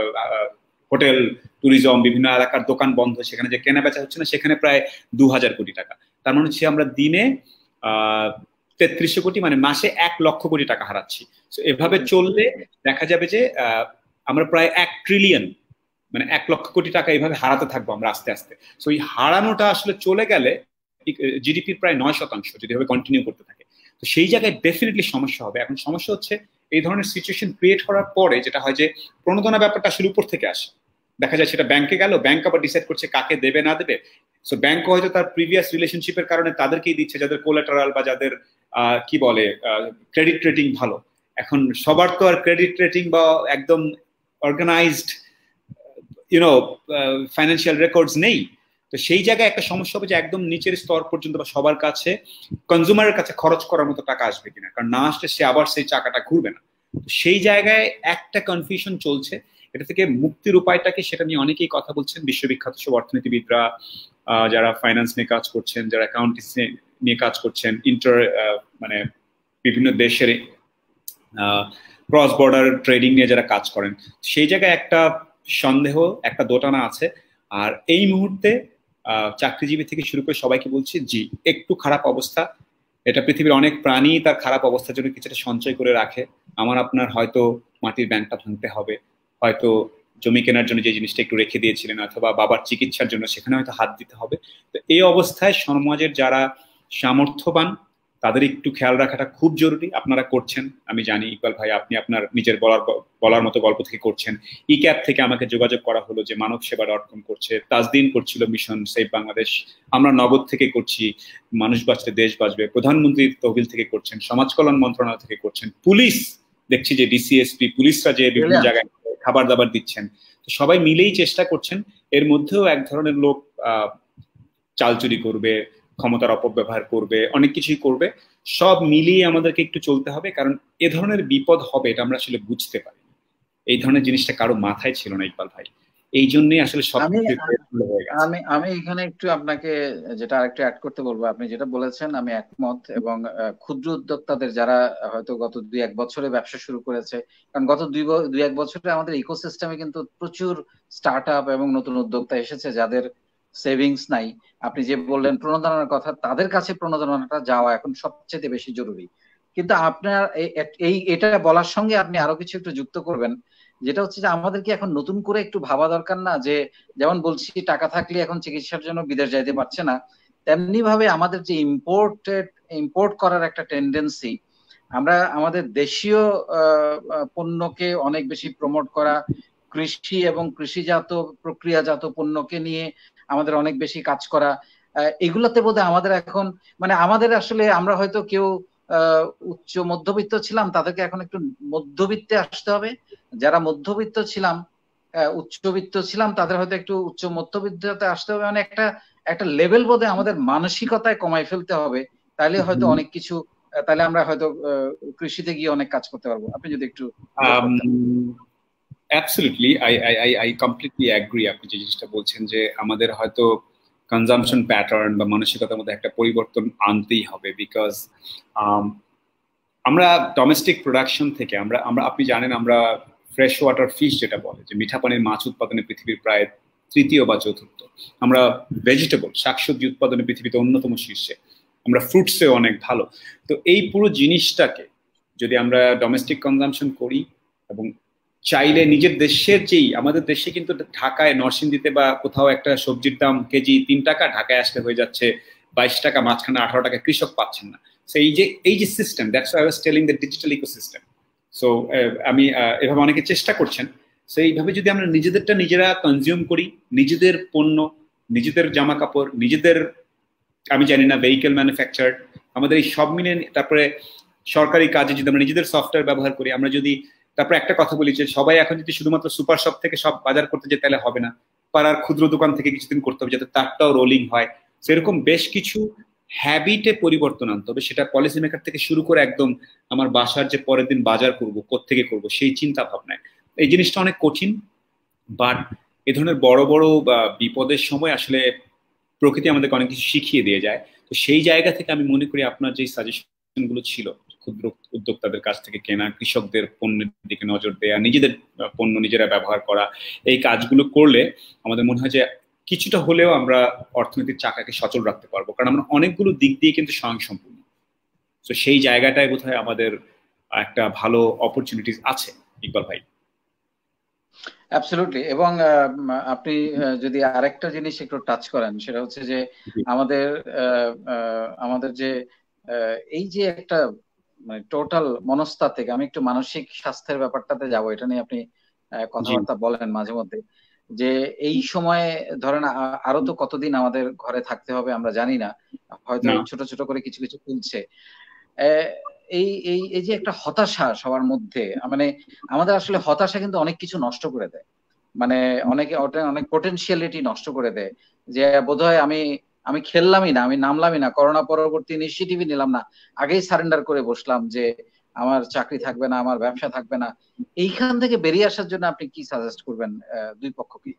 হোটেল, ট্যুরিজম, বিভিন্ন এলাকার দোকান বন্ধ, সেখানে যে কেনা বেচা হচ্ছে না, সেখানে প্রায় দু হাজার কোটি টাকা। তার মানে হচ্ছে আমরা দিনে আহ তেত্রিশশো কোটি, মানে মাসে এক লক্ষ কোটি টাকা হারাচ্ছি। এভাবে চললে দেখা যাবে যে আহ আমরা প্রায় এক ট্রিলিয়ন মানে এক লক্ষ কোটি টাকা এইভাবে হারাতে থাকবো আমরা আস্তে আস্তে। সো এই হারানোটা আসলে চলে গেলে জিডিপির প্রায় নয় শতাংশ যদি এভাবে কন্টিনিউ করতে থাকে, তো সেই জায়গায় ডেফিনেটলি সমস্যা হবে। এখন সমস্যা হচ্ছে এই ধরনের সিচুয়েশন ক্রিয়েট করার পরে যেটা হয় যে প্রণোদনা ব্যাপারটা আসলে উপর থেকে আসে। দেখা যায় সেটা ব্যাংকে গেল, ব্যাংক আবার ডিসাইড করছে কাকে দেবে না দেবে। সো ব্যাংক হয়তো তার প্রিভিয়াস রিলেশনশিপের কারণে তাদেরকেই দিচ্ছে যাদের কোলাটারাল বা যাদের আহ কি বলে ক্রেডিট রেটিং ভালো। এখন সবার তো আর ক্রেডিট রেটিং বা একদম অর্গানাইজড ইউনো ফাইন্যান্সিয়াল রেকর্ডস নেই। তো সেই জায়গায় একটা সমস্যা হবে যে একদম নিচের স্তর পর্যন্ত বা সবার কাছে কনজিউমারের কাছে খরচ করার মতো টাকা আসবে কিনা, কারণ না আসলে সে আবার সেই চাকাটা ঘুরবে না। তো সেই জায়গায় একটা কনফিউশন চলছে। এটা থেকে মুক্তির উপায়টাকে সেটা নিয়ে অনেকেই কথা বলছেন, বিশ্ববিখ্যাত সব অর্থনীতিবিদরা, যারা ফাইন্যান্স নিয়ে কাজ করছেন, যারা অ্যাকাউন্টিংস নিয়ে কাজ করছেন, ইন্টার মানে বিভিন্ন দেশের ক্রস বর্ডার ট্রেডিং নিয়ে যারা কাজ করেন, সেই জায়গায় একটা সন্দেহ, একটা দোটানা আছে। আর এই মুহূর্তে চাকরিজীবী থেকে শুরু করে সবাইকে বলছি, জি একটু খারাপ অবস্থা। এটা পৃথিবীর অনেক প্রাণী তার খারাপ অবস্থার জন্য কিছুটা সঞ্চয় করে রাখে। আমার আপনার হয়তো মাটির ব্যাংকটা ভাঙতে হবে, হয়তো জমি কেনার জন্য যে জিনিসটা একটু রেখে দিয়েছিলেন, অথবা বাবার চিকিৎসার জন্য সেখানে হয়তো হাত দিতে হবে। তো এই অবস্থায় সমাজের যারা সামর্থ্যবান তাদের একটু খেয়াল রাখাটা খুব জরুরি। আপনারা করছেন, আমি জানি ইকবাল ভাই, আপনি আপনার নিজের বলার বলার মতো গল্প থেকে করছেন। ই ক্যাপ থেকে আমাকে যোগাযোগ করা হলো যে মানব সেবা ডট কম করছে, তাজদিন করছিল মিশন সেভ বাংলাদেশ, আমরা নগদ থেকে করছি মানুষ বাঁচলে দেশ বাঁচবে, প্রধানমন্ত্রী তহবিল থেকে করছেন, সমাজ কল্যাণ মন্ত্রণালয় থেকে করছেন, পুলিশ দেখছি যে ডিসিএসপি পুলিশরা যে বিভিন্ন জায়গায় খাবার দাবার দিচ্ছেন। তো সবাই মিলেই চেষ্টা করছেন। এর মধ্যেও এক ধরনের লোক আহ চাল চুরি করবে, ক্ষমতার অপব্যবহার করবে, অনেক কিছুই করবে। সব মিলিয়ে আমাদেরকে একটু চলতে হবে, কারণ এ ধরনের বিপদ হবে এটা আমরা আসলে বুঝতে পারি। এই ধরনের জিনিসটা কারো মাথায় ছিল না ইকবাল ভাই, এই জন্যই আসলে সব আমি আমি আমি এখানে একটু আপনাকে যেটা আরেকটু অ্যাড করতে বলবো, আপনি যেটা বলেছেন আমি একমত। এবং ক্ষুদ্র উদ্যোক্তাদের যারা হয়তো গত দুই এক বছরে ব্যবসা শুরু করেছে, কারণ গত দুই দুই এক বছরে আমাদের ইকোসিস্টেমে কিন্তু প্রচুর স্টার্ট আপ এবং নতুন উদ্যোক্তা এসেছে যাদের সেভিংস নাই। আপনি যে বললেন প্রণোদনার কথা, তাদের কাছে প্রণোদনাটা যাওয়া এখন সবচেয়ে বেশি জরুরি। কিন্তু আপনার এই এটা বলার সঙ্গে আপনি আরো কিছু একটু যুক্ত করবেন, যেটা হচ্ছে যে আমাদের কি এখন নতুন করে একটু ভাবা দরকার না, যে যেমন বলছি টাকা থাকলে এখন চিকিৎসার জন্য বিদেশ যাইতে পারছে না, তেমনি ভাবে আমাদের যে ইম্পোর্টেড ইম্পোর্ট করার একটা টেন্ডেন্সি, আমরা আমাদের দেশীয় পণ্যকে অনেক বেশি প্রমোট করা, কৃষি এবং কৃষিজাত প্রক্রিয়াজাত পণ্যকে নিয়ে আমাদের অনেক বেশি কাজ করা, এগুলোতে বোধহয় আমাদের এখন মানে আমাদের আসলে আমরা হয়তো কেউ আহ উচ্চ মধ্যবিত্ত ছিলাম, তাদেরকে এখন একটু মধ্যবিত্তে আসতে হবে। যারা মধ্যবিত্ত ছিলাম উচ্চবিত্ত ছিলাম তাদের হয়তো একটু উচ্চ মধ্যবিত্ততে আসতে হবে। মানে একটা একটা লেভেল বোধে আমাদের মানসিকতায় কমাই ফেলতে হবে, তাহলে হয়তো অনেক কিছু, তাহলে আমরা হয়তো কৃষিতে গিয়ে অনেক কাজ করতে পারবো। আপনি যদি একটু absolutely I I I completely agree. আপনি যে জিনিসটা বলছেন যে আমাদের হয়তো কনজাম্পশন প্যাটার্ন বা মানসিকতার মধ্যে একটা পরিবর্তন আনতেই হবে, বিকজ আমরা ডোমেস্টিক প্রোডাকশন থেকে আমরা আমরা আপনি জানেন আমরা ফ্রেশ ওয়াটার ফিশ যেটা বলে যে মিঠা পানির মাছ উৎপাদনে পৃথিবীর প্রায় তৃতীয় বা চতুর্থ, আমরা ভেজিটেবল শাকসবজি উৎপাদনে পৃথিবীতে অন্যতম শীর্ষে, আমরা ফ্রুটসেও অনেক ভালো। তো এই পুরো জিনিসটাকে যদি আমরা ডোমেস্টিক কনজাম্পশন করি এবং চাইলে নিজের দেশের যেই আমাদের দেশে কিন্তু ঢাকায় নরসিংদীতে বা কোথাও একটা সবজির দাম কেজি তিন টাকা, ঢাকায় আসতে হয়ে যাচ্ছে বাইশ টাকা, মাঝখানে আঠারো টাকা, কৃষক পাচ্ছেন না। সো এই যে এই যে system, that's I was telling the digital ecosystem. So আমি এভাবে অনেকে চেষ্টা করছেন। সো এইভাবে যদি আমরা নিজেদেরটা নিজেরা কনজিউম করি, নিজেদের পণ্য, নিজেদের জামা কাপড়, নিজেদের আমি জানি না ভেহিকেল ম্যানুফ্যাকচার, আমাদের এই সব মিলে, তারপরে সরকারি কাজে যদি আমরা নিজেদের সফটওয়্যার ব্যবহার করি, আমরা যদি তারপরে একটা কথা বলি যে সবাই এখন যদি শুধুমাত্র সুপার শপ থেকে সব বাজার করতে যেতে তাহলে হবে না, পাড়ার ক্ষুদ্র দোকান থেকে কিছুদিন করতে হবে যাতে তারটাও রোলিং হয়। সেরকম বেশ কিছু হ্যাবিটে পরিবর্তন আনতে হবে, সেটা পলিসি মেকার থেকে শুরু করে একদম আমার বাসার যে পরের দিন বাজার করবো কোত্থেকে করবো সেই চিন্তা ভাবনায়। এই জিনিসটা অনেক কঠিন, বাট এ ধরনের বড় বড় বা বিপদের সময় আসলে প্রকৃতি আমাদেরকে অনেক কিছু শিখিয়ে দিয়ে যায়। তো সেই জায়গা থেকে আমি মনে করি আপনার যে সাজেশন গুলো ছিল, ক্ষুদ্র উদ্যোক্তাদের কাছ থেকে কেনা, কৃষকদের পণ্যের দিকে নজর দেয়া, নিজেদের পণ্য নিজেরা ব্যবহার করা, এই কাজগুলো করলে আমাদের মনে হয় যে কিছুটা হলেও আমরা অর্থনীতির চাকাকে সচল রাখতে পারবো, কারণ আমরা অনেকগুলো দিক দিয়ে কিন্তু স্বয়ংসম্পূর্ণ। তো সেই জায়গাটায় বোধহয় আমাদের একটা ভালো অপরচুনিটিস আছে ইকবাল ভাই। অ্যাবসলিউটলি। এবং আপনি যদি আরেকটা জিনিস একটু টাচ করেন, সেটা হচ্ছে যে আমাদের আমাদের যে এই যে একটা মানে টোটাল মনস্তাত্ত্বিক, আমি একটু মানসিক স্বাস্থ্যের ব্যাপারটাতে যাব, এটা নিয়ে আপনি কথাবার্তা বলেন মাঝে মধ্যে, যে এই সময়ে ধরেন আরো তো কতদিন আমাদের ঘরে থাকতে হবে আমরা জানি না, হয়তো ছোট ছোট করে কিছু কিছু খুলছে। এই এই এই যে একটা হতাশা সবার মধ্যে, মানে আমাদের আসলে হতাশা কিন্তু অনেক কিছু নষ্ট করে দেয়, মানে অনেকে ওটা- অনেক পোটেনশিয়ালিটি নষ্ট করে দেয়। যে বোধহয় আমি আমি খেললামই না, আমি নামলামই না, করোনা পরবর্তী ইনিশিয়েটিভই নিলাম না, আগেই সারেন্ডার করে বসলাম যে আমার চাকরি থাকবে না, আমার ব্যবসা থাকবে না। এইখান থেকে বেরিয়ে আসার জন্য আপনি কি সাজেস্ট করবেন আহ, দুই পক্ষকে?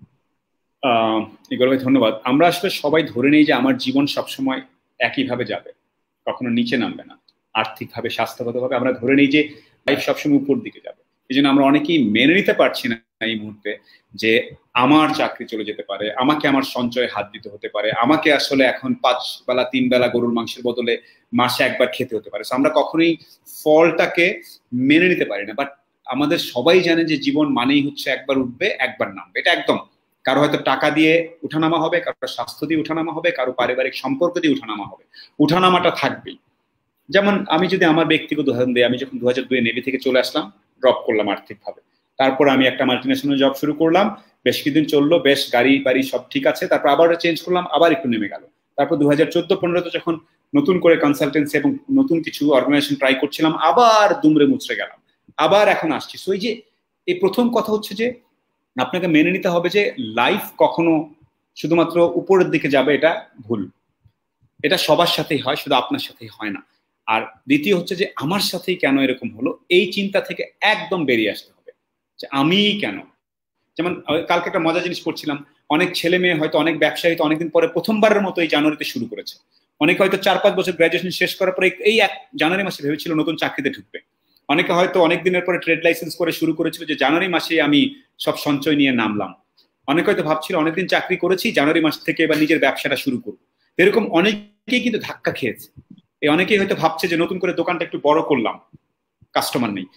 আহ ইকবাল ভাই ধন্যবাদ। আমরা আসলে সবাই ধরে নিই যে আমার জীবন সবসময় একইভাবে যাবে, কখনো নিচে নামবে না। আর্থিকভাবে, স্বাস্থ্যগতভাবে আমরা ধরে নিই যে লাইফ সবসময় উপর দিকে যাবে। এই জন্য আমরা অনেকেই মেনে নিতে পারছি না এই মুহূর্তে যে আমার চাকরি চলে যেতে পারে, আমাকে আমার সঞ্চয়ে হাত দিতে হতে পারে, আমাকে আসলে এখন পাঁচ বেলা তিন বেলা গরুর মাংসের বদলে মাসে একবার খেতে হতে পারে। আমরা কখনোই ফলটাকে মেনে নিতে পারি না। বাট আমাদের সবাই জানে যে জীবন মানেই হচ্ছে একবার উঠবে একবার নামবে, এটা একদম। কারো হয়তো টাকা দিয়ে উঠানামা হবে, কারো স্বাস্থ্য দিয়ে উঠানামা হবে, কারো পারিবারিক সম্পর্ক দিয়ে উঠানামা হবে, উঠানামাটা থাকবেই। যেমন আমি যদি আমার ব্যক্তিগত উদাহরণ দিই, আমি যখন দু হাজার দুই নেভি থেকে চলে আসলাম, ড্রপ করলাম আর্থিকভাবে, তারপর আমি একটা মাল্টিনেশনাল জব শুরু করলাম, বেশ কিছুদিন চললো, বেশ গাড়ি বাড়ি সব ঠিক আছে, তারপর আবার চেঞ্জ করলাম, আবার একটু নেমে গেল। তারপর দু হাজার চোদ্দ পনেরোতে যখন নতুন করে কনসালটেন্সি এবং নতুন কিছু অর্গানাইজেশন ট্রাই করছিলাম, আবার দুমড়ে মুচড়ে গেলাম, আবার এখন আসছি। সো এই যে এই প্রথম কথা হচ্ছে যে আপনাকে মেনে নিতে হবে যে লাইফ কখনো শুধুমাত্র উপরের দিকে যাবে, এটা ভুল। এটা সবার সাথেই হয়, শুধু আপনার সাথেই হয় না। আর দ্বিতীয় হচ্ছে যে আমার সাথেই কেন এরকম হলো, এই চিন্তা থেকে একদম বেরিয়ে আসতে হবে যে আমি কেন। যেমন কালকে একটা মজা জিনিস পড়ছিলাম, অনেক ছেলে মেয়ে হয়তো, অনেক ব্যবসায়ী হয়তো অনেকদিন পরে প্রথমবারের মতো এই জানুয়ারিতে শুরু করেছে। অনেকে হয়তো চার পাঁচ বছর গ্রাজুয়েশন শেষ করার পরে এই এক জানুয়ারি মাসে ভেবেছিল নতুন চাকরিতে ঢুকবে। অনেকে হয়তো অনেক দিনের পরে ট্রেড লাইসেন্স করে শুরু করেছিল যে জানুয়ারি মাসে আমি সব সঞ্চয় নিয়ে নামলাম। অনেকে হয়তো ভাবছিল অনেকদিন চাকরি করেছি, জানুয়ারি মাস থেকে এবার নিজের ব্যবসাটা শুরু করবো। এরকম অনেকেই কিন্তু ধাক্কা খেয়েছে। এই অনেকেই হয়তো ভাবছে যে নতুন করে দোকানটা একটু বড় করলাম, কাস্টমার নেই।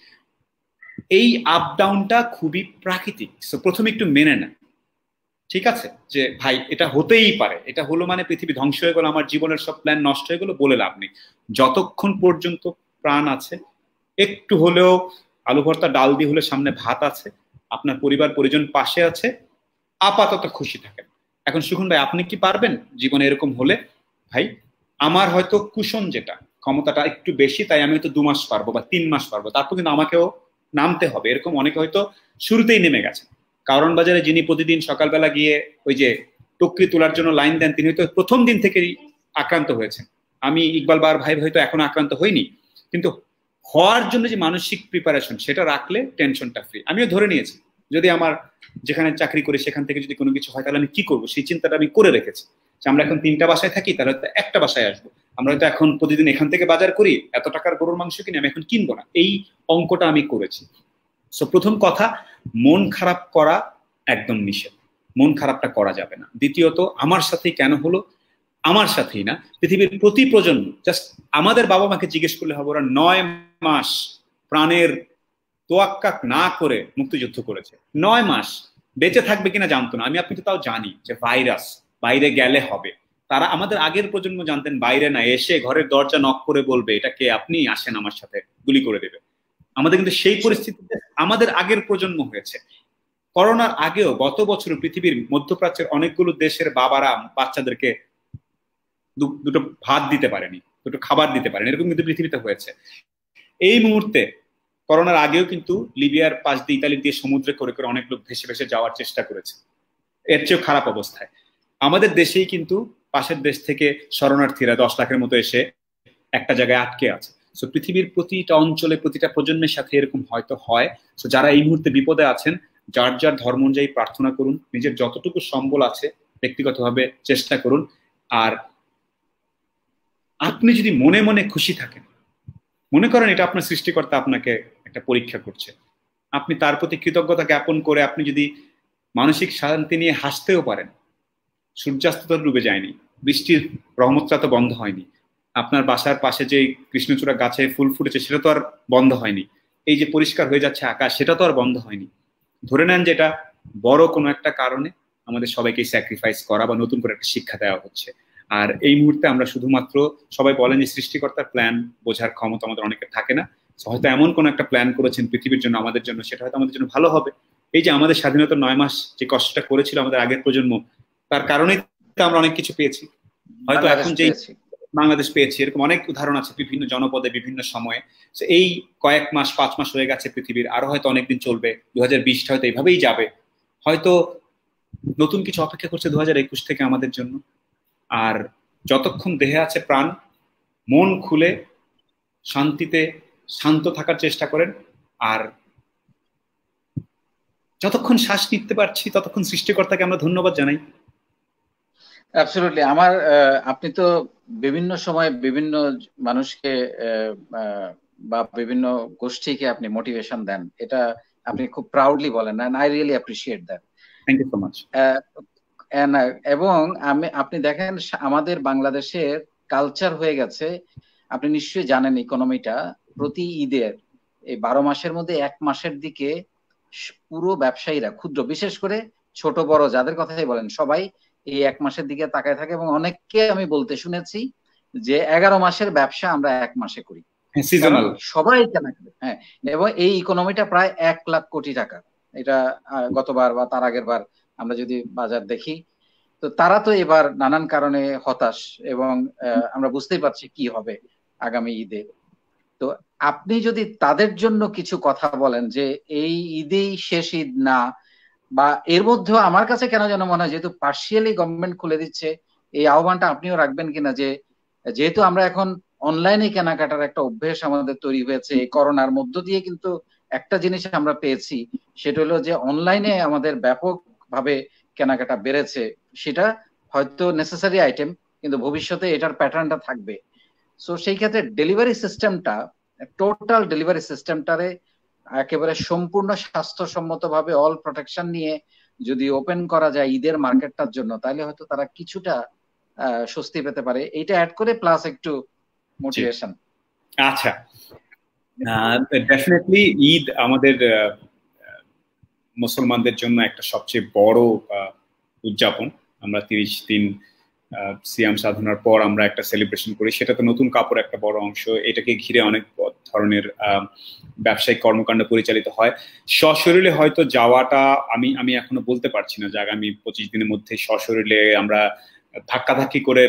এই আপ ডাউনটা খুবই প্রাকৃতিক। সো প্রথমে একটু মেনে নেন, ঠিক আছে, যে ভাই এটা হতেই পারে, এটা হলো মানে পৃথিবী ধ্বংস হয়ে গেল, আমার জীবনের সব প্ল্যান নষ্ট হয়ে গেল, বলে লাভ নেই। যতক্ষণ পর্যন্ত প্রাণ আছে, একটু হলেও আলু ভর্তা ডাল দিয়ে হলে সামনে ভাত আছে, আপনার পরিবার পরিজন পাশে আছে, আপাতত খুশি থাকেন। এখন সুখন ভাই, আপনি কি পারবেন জীবনে এরকম হলে? ভাই আমার হয়তো কুশন যেটা, ক্ষমতাটা একটু বেশি, তাই আমি হয়তো দু মাস পারবো বা তিন মাস পারবো, তারপর কিন্তু আমাকেও নামতে হবে। এরকম অনেকে হয়তো শুরুতেই নেমে গেছে। কারণ বাজারে যিনি প্রতিদিন সকালবেলা গিয়ে ওই যে টুকরি তোলার জন্য লাইন দেন, তিনি হয়তো প্রথম দিন থেকেই আক্রান্ত হয়েছেন। আমি ইকবাল বার ভাই হয়তো এখনো আক্রান্ত হইনি, কিন্তু হওয়ার জন্য যে মানসিক প্রিপারেশন সেটা রাখলে টেনশনটা ফ্রি। আমিও ধরে নিয়েছি যদি আমার যেখানে চাকরি করি সেখান থেকে যদি কোনো কিছু হয় তাহলে আমি কি করবো, সেই চিন্তাটা আমি করে রেখেছি। আমরা এখন তিনটা বাসায় থাকি, তাহলে হয়তো একটা বাসায় আসবো। আমরা হয়তো এখন প্রতিদিন এখান থেকে বাজার করি, এত টাকার গরুর মাংস কিনে আমি এখন কিনবো না, এই অঙ্কটা আমি করেছি। সো প্রথম কথা, মন খারাপ করা একদম নিষেধ, মন খারাপটা করা যাবে না। দ্বিতীয়ত, আমার সাথেই কেন হলো, আমার সাথেই না, পৃথিবীর প্রতি প্রজন্ম, জাস্ট আমাদের বাবা মাকে জিজ্ঞেস করলে হবে, ওরা নয় মাস প্রাণের তোয়াক্কা না করে মুক্তিযুদ্ধ করেছে। নয় মাস বেঁচে থাকবে কিনা জানতো না, আমি আপনি তো তাও জানি যে ভাইরাস বাইরে গেলে হবে। তারা আমাদের আগের প্রজন্ম জানতেন বাইরে না এসে ঘরের দরজা নক করে বলবে এটা কে, আপনি আসেন আমার সাথে, গুলি করে দেবে। আমাদের কিন্তু সেই পরিস্থিতিতে আমাদের আগের প্রজন্ম হয়েছে। করোনার আগেও গত বছর পৃথিবীর মধ্যপ্রাচ্যের অনেকগুলো দেশের বাবারা বাচ্চাদেরকে দুটো ভাত দিতে পারেনি, দুটো খাবার দিতে পারেনি, এরকম কিন্তু পৃথিবীতে হয়েছে। এই মুহূর্তে করোনার আগেও কিন্তু লিবিয়ার পাশ দিয়ে ইতালি দিয়ে সমুদ্রে করে করে অনেক লোক ভেসে ভেসে যাওয়ার চেষ্টা করেছে, এর চেয়েও খারাপ অবস্থায়। আমাদের দেশেই কিন্তু পাশের দেশ থেকে শরণার্থীরা দশ লাখের মতো এসে একটা জায়গায় আটকে আছে। সো পৃথিবীর প্রতিটা অঞ্চলে প্রতিটা প্রজন্মের সাথে এরকম হয়তো হয়। সো যারা এই মুহূর্তে বিপদে আছেন, যার যার ধর্ম অনুযায়ী প্রার্থনা করুন, নিজের যতটুকু সম্বল আছে ব্যক্তিগতভাবে চেষ্টা করুন। আর আপনি যদি মনে মনে খুশি থাকেন, মনে করেন এটা আপনার সৃষ্টিকর্তা আপনাকে একটা পরীক্ষা করছে, আপনি তার প্রতি কৃতজ্ঞতা জ্ঞাপন করে আপনি যদি মানসিক শান্তি নিয়ে হাসতেও পারেন, সূর্যাস্ত তো ডুবে যায়নি, বৃষ্টির রহমতটা তো বন্ধ হয়নি, আপনার বাসার পাশে যে কৃষ্ণচূড়া গাছে ফুল ফুটেছে সেটা তো আর বন্ধ হয়নি, এই যে পরিষ্কার হয়ে যাচ্ছে আকাশ সেটা তো আর বন্ধ হয়নি। ধরে নেন যে এটা বড় কোনো একটা কারণে আমাদের সবাইকে স্যাক্রিফাইস করা বা নতুন করে একটা শিক্ষা দেওয়া হচ্ছে। আর এই মুহূর্তে আমরা শুধুমাত্র, সবাই বলেন যে সৃষ্টিকর্তার প্ল্যান বোঝার ক্ষমতা আমাদের অনেকের থাকে না, হয়তো এমন কোন একটা প্ল্যান করেছেন পৃথিবীর জন্য, আমাদের জন্য, সেটা হয়তো আমাদের জন্য ভালো হবে। এই যে আমাদের স্বাধীনতার নয় মাস যে কষ্টটা করেছিল আমাদের আগের প্রজন্ম, তার কারণেই আমরা অনেক কিছু পেয়েছি। হয়তো এখন যেই বাংলাদেশ পেয়েছে, এরকম অনেক উদাহরণ আছে বিভিন্ন জনপদে বিভিন্ন সময়ে। এই কয়েক মাস পাঁচ মাস হয়ে গেছে পৃথিবীর, আরো হয়তো অনেকদিন চলবে, দু হাজার বিশটা হয়তো এইভাবেই যাবে, হয়তো নতুন কিছু অপেক্ষা করছে দু হাজার একুশ থেকে আমাদের জন্য। আর যতক্ষণ দেহে আছে প্রাণ, মন খুলে শান্তিতে শান্ত থাকার চেষ্টা করেন। আর যতক্ষণ শ্বাস নিতে পারছি ততক্ষণ সৃষ্টিকর্তাকে আমরা ধন্যবাদ জানাই। অ্যাবসলিউটলি। আমার আপনি তো বিভিন্ন সময় বিভিন্ন মানুষকে বা বিভিন্ন গোষ্ঠীকে আপনি মোটিভেশন দেন, এটা আপনি খুব প্রাউডলি বলেন, and I really appreciate that. Thank you so much. এবং আমি আপনি দেখেন আমাদের বাংলাদেশের কালচার হয়ে গেছে, আপনি নিশ্চয়ই জানেন ইকোনমিটা, প্রতি ঈদের এই বারো মাসের মধ্যে এক মাসের দিকে পুরো ব্যবসায়ীরা, ক্ষুদ্র বিশেষ করে ছোট বড় যাদের কথাই বলেন, সবাই এই এক মাসের দিকে তাকায় থাকে। এবং অনেককে আমি বলতে শুনেছি যে এগারো মাসের ব্যবসা আমরা এক মাসে করি, সবাই কেনা করে। হ্যাঁ, এবং এই ইকোনমিটা প্রায় এক লাখ কোটি টাকা। এটা গতবার বা তার আগের বার আমরা যদি বাজার দেখি, তো তারা তো এবার নানান কারণে হতাশ, এবং আমরা বুঝতেই পারছি কি হবে আগামী ঈদে। তো আপনি যদি তাদের জন্য কিছু কথা বলেন যে এই ঈদেই শেষ ঈদ না, বা এর মধ্যেও আমার কাছে কেন যেন মনে হয় যেহেতু পার্শিয়ালি গভর্নমেন্ট খুলে দিচ্ছে, এই আহ্বানটা আপনিও রাখবেন কিনা যে যেহেতু আমরা এখন অনলাইনে কেনাকাটার একটা অভ্যেস আমাদের তৈরি হয়েছে এই করোনার মধ্য দিয়ে, কিন্তু একটা জিনিস আমরা পেয়েছি, সেটা হলো যে অনলাইনে আমাদের ব্যাপকভাবে কেনাকাটা বেড়েছে। সেটা হয়তো নেসেসারি আইটেম, কিন্তু ভবিষ্যতে এটার প্যাটার্নটা থাকবে। সো সেই ক্ষেত্রে ডেলিভারি সিস্টেমটা, টোটাল ডেলিভারি সিস্টেমটারে একেবারে সম্পূর্ণ স্বাস্থ্যসম্মত ভাবে অল প্রোটেকশন নিয়ে যদি ওপেন করা যায় ঈদের মার্কেটটার জন্য, তাহলে হয়তো তারা কিছুটা স্বস্তি পেতে পারে। এইটা অ্যাড করে প্লাস একটু মোটিভেশন। আচ্ছা, ডেফিনেটলি ঈদ আমাদের মুসলমানদের জন্য একটা সবচেয়ে বড় উদযাপন। আমরা তিরিশ দিন সিয়াম সাধনার পর আমরা একটা সেলিব্রেশন করি, সেটা তো নতুন কাপড় একটা বড় অংশ। এটাকে ঘিরে অনেক ধরনের ব্যবসায়িক কর্মকাণ্ড পরিচালিত হয়। সশরীরে হয়তো যাওয়াটা আমি আমি এখনো বলতে পারছি না যে আগামী পঁচিশ দিনের মধ্যে সশরীরে আমরা ধাক্কাধাক্কি করে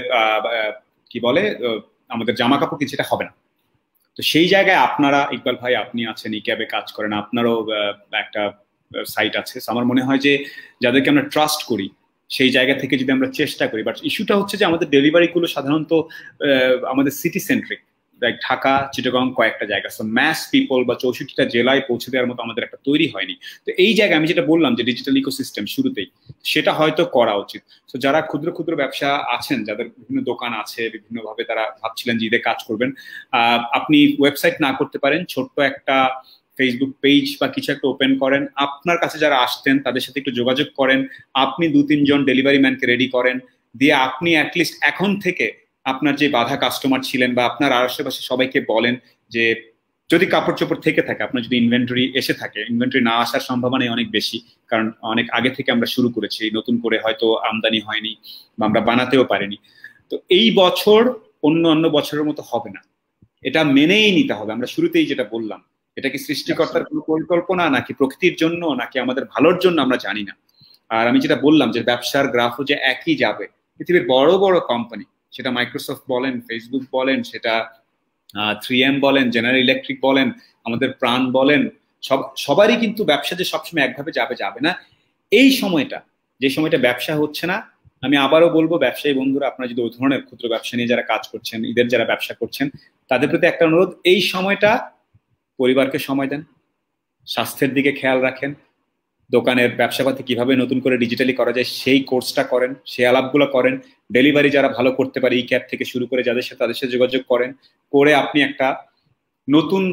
কি বলে আমাদের জামা কাপড় কিছুটা হবে না। তো সেই জায়গায় আপনারা, ইকবাল ভাই আপনি আছেন, ই ক্যাবে কাজ করেন, আপনারও একটা সাইট আছে। আমার মনে হয় যে যাদেরকে আমরা ট্রাস্ট করি সেই জায়গা থেকে যদি আমরা চেষ্টা করি, বাট ইস্যুটা হচ্ছে যে আমাদের ডেলিভারি গুলো সাধারণত আমাদের city centric, like Dhaka, Chittagong, কয়েকটা জায়গা, সো ম্যাস পিপল বা চৌষট্টিটা জেলায় পৌঁছে দেওয়ার মতো আমাদের একটা তৈরি হয়নি। তো এই জায়গায় আমি যেটা বললাম যে ডিজিটাল ইকোসিস্টেম শুরুতেই, সেটা হয়তো করা উচিত। তো যারা ক্ষুদ্র ক্ষুদ্র ব্যবসা আছেন, যাদের বিভিন্ন দোকান আছে, বিভিন্ন ভাবে তারা ভাবছিলেন যে ঈদে কাজ করবেন, আহ আপনি ওয়েবসাইট না করতে পারেন, ছোট্ট একটা ফেসবুক পেজ বা কিছু একটা ওপেন করেন, আপনার কাছে যারা আসতেন তাদের সাথে একটু যোগাযোগ করেন, আপনি দু তিনজন ডেলিভারি ম্যানকে রেডি করেন, দিয়ে আপনি অ্যাটলিস্ট এখন থেকে আপনার যে বাধা কাস্টমার ছিলেন বা আপনার আশেপাশে সবাইকে বলেন যে যদি কাপড় চোপড় থেকে থাকে, আপনার যদি ইনভেন্টরি এসে থাকে, ইনভেন্টরি না আসার সম্ভাবনাই অনেক বেশি, কারণ অনেক আগে থেকে আমরা শুরু করেছি, নতুন করে হয়তো আমদানি হয়নি বা আমরা বানাতেও পারিনি। তো এই বছর অন্য অন্য বছরের মতো হবে না, এটা মেনেই নিতে হবে। আমরা শুরুতেই যেটা বললাম, এটা কি সৃষ্টিকর্তার কোনো পরিকল্পনা নাকি প্রকৃতির জন্য নাকি আমাদের ভালোর জন্য আমরা জানি না। আর আমি যেটা বললাম যে ব্যবসার গ্রাফও যে একই যাবে, পৃথিবীর বড় বড় কোম্পানি, সেটা মাইক্রোসফট বলেন, ফেসবুক বলেন, সেটা থ্রি এম বলেন, জেনারেল ইলেকট্রিক বলেন, আমাদের প্রাণ বলেন, সব সবারই কিন্তু ব্যবসা যে সবসময় একভাবে যাবে যাবে না। এই সময়টা, যে সময়টা ব্যবসা হচ্ছে না, আমি আবারও বলবো ব্যবসায়ী বন্ধুরা, আপনারা যদি ওই ধরনের ক্ষুদ্র ব্যবসা নিয়ে যারা কাজ করছেন, ঈদের যারা ব্যবসা করছেন, তাদের প্রতি একটা অনুরোধ, এই সময়টা পরিবারকে সময় দেন, স্বাস্থ্যের দিকে খেয়াল রাখেন, দোকানের ব্যবসাপাতি কিভাবে নতুন করে ডিজিটালি করা যায় সেই কোর্সটা করেন, সেই আলাপগুলো করেন, ডেলিভারি যারা ভালো করতে পারে ই ক্যাব থেকে শুরু করে যাদের সাথে তাদের সাথে যোগাযোগ করেন, করে আপনি একটা নতুন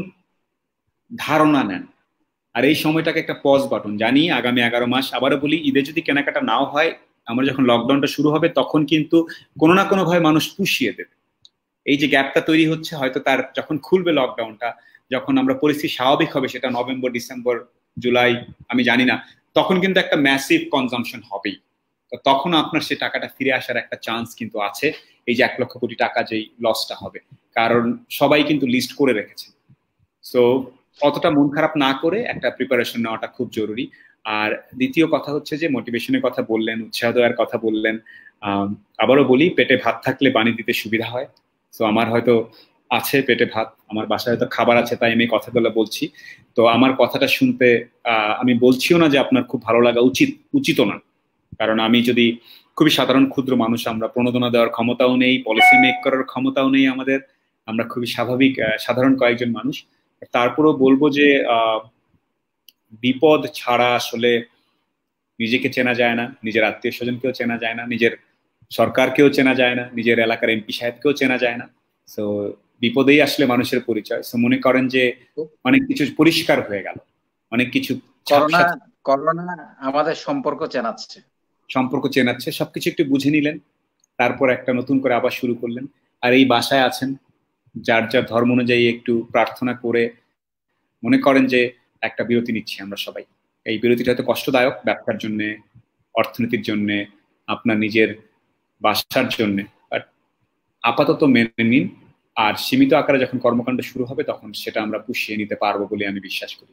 ধারণা নেন। আর এই সময়টাকে একটা পজ বাটন, জানি আগামী এগারো মাস, আবারও বলি, ঈদে যদি কেনাকাটা নাও হয়, আমরা যখন লকডাউনটা শুরু হবে তখন কিন্তু কোনো না কোনো ভাবে মানুষ পুষিয়ে দেবে। এই যে গ্যাপটা তৈরি হচ্ছে, হয়তো তার যখন খুলবে লকডাউনটা, যখন আমরা পরিস্থিতি স্বাভাবিক হবে, সেটা নভেম্বর, ডিসেম্বর, জুলাই, আমি জানি না, তখন কিন্তু একটা ম্যাসিভ কনজাম্পশন হবেই। তো তখন আপনার সে টাকাটা ফিরে আসার একটা চান্স কিন্তু আছে, এই যে এক লক্ষ কোটি টাকা যেই লসটা হবে, কারণ সবাই কিন্তু লিস্ট করে রেখেছে। সো অতটা মন খারাপ না করে একটা প্রিপারেশন নেওয়াটা খুব জরুরি। আর দ্বিতীয় কথা হচ্ছে যে মোটিভেশনের কথা বললেন, উৎসাহ দেওয়ার কথা বললেন, আহ আবারও বলি, পেটে ভাত থাকলে বাণী দিতে সুবিধা হয়। সো আমার হয়তো আছে পেটে ভাত, আমার বাসায় হয়তো খাবার আছে, তাই আমি কথাগুলো বলছি। তো আমার কথাটা শুনতে আহ আমি বলছিও না যে আপনার খুব ভালো লাগা উচিত, উচিতও না, কারণ আমি যদি খুবই সাধারণ ক্ষুদ্র মানুষ, আমরা প্রণোদনা দেওয়ার ক্ষমতাও নেই, পলিসি মেক করার ক্ষমতাও নেই আমাদের, আমরা খুবই স্বাভাবিক সাধারণ কয়েকজন মানুষ। তারপরেও বলবো যে আহ বিপদ ছাড়া আসলে নিজেকে চেনা যায় না, নিজের আত্মীয় স্বজনকেও চেনা যায় না, নিজের সরকারকেও চেনা যায় না, নিজের এলাকার এমপি সাহেবকেও চেনা যায় না। তো বিপদেই আসলে মানুষের পরিচয়। তো মনে করেন যে অনেক কিছু পরিষ্কার হয়ে গেল, অনেক কিছু করোনা করোনা আমাদের সম্পর্ক চেনাচ্ছে, সম্পর্ক চেনাচ্ছে, সবকিছু একটু বুঝে নিলেন, তারপর একটা নতুন করে আবার শুরু করলেন। আর এই বাসায় আছেন, যার যার ধর্ম অনুযায়ী একটু প্রার্থনা করে মনে করেন যে একটা বিরতি নিচ্ছি আমরা সবাই। এই বিরতিটা হয়তো কষ্টদায়ক, ব্যবসার জন্য, অর্থনীতির জন্য, আপনার নিজের বাসার জন্য, বাট আপাতত মেনে নিন। আর সীমিত আকারে যখন কর্মকাণ্ড শুরু হবে তখন সেটা আমরা পুষিয়ে নিতে পারবো বলে আমি বিশ্বাস করি।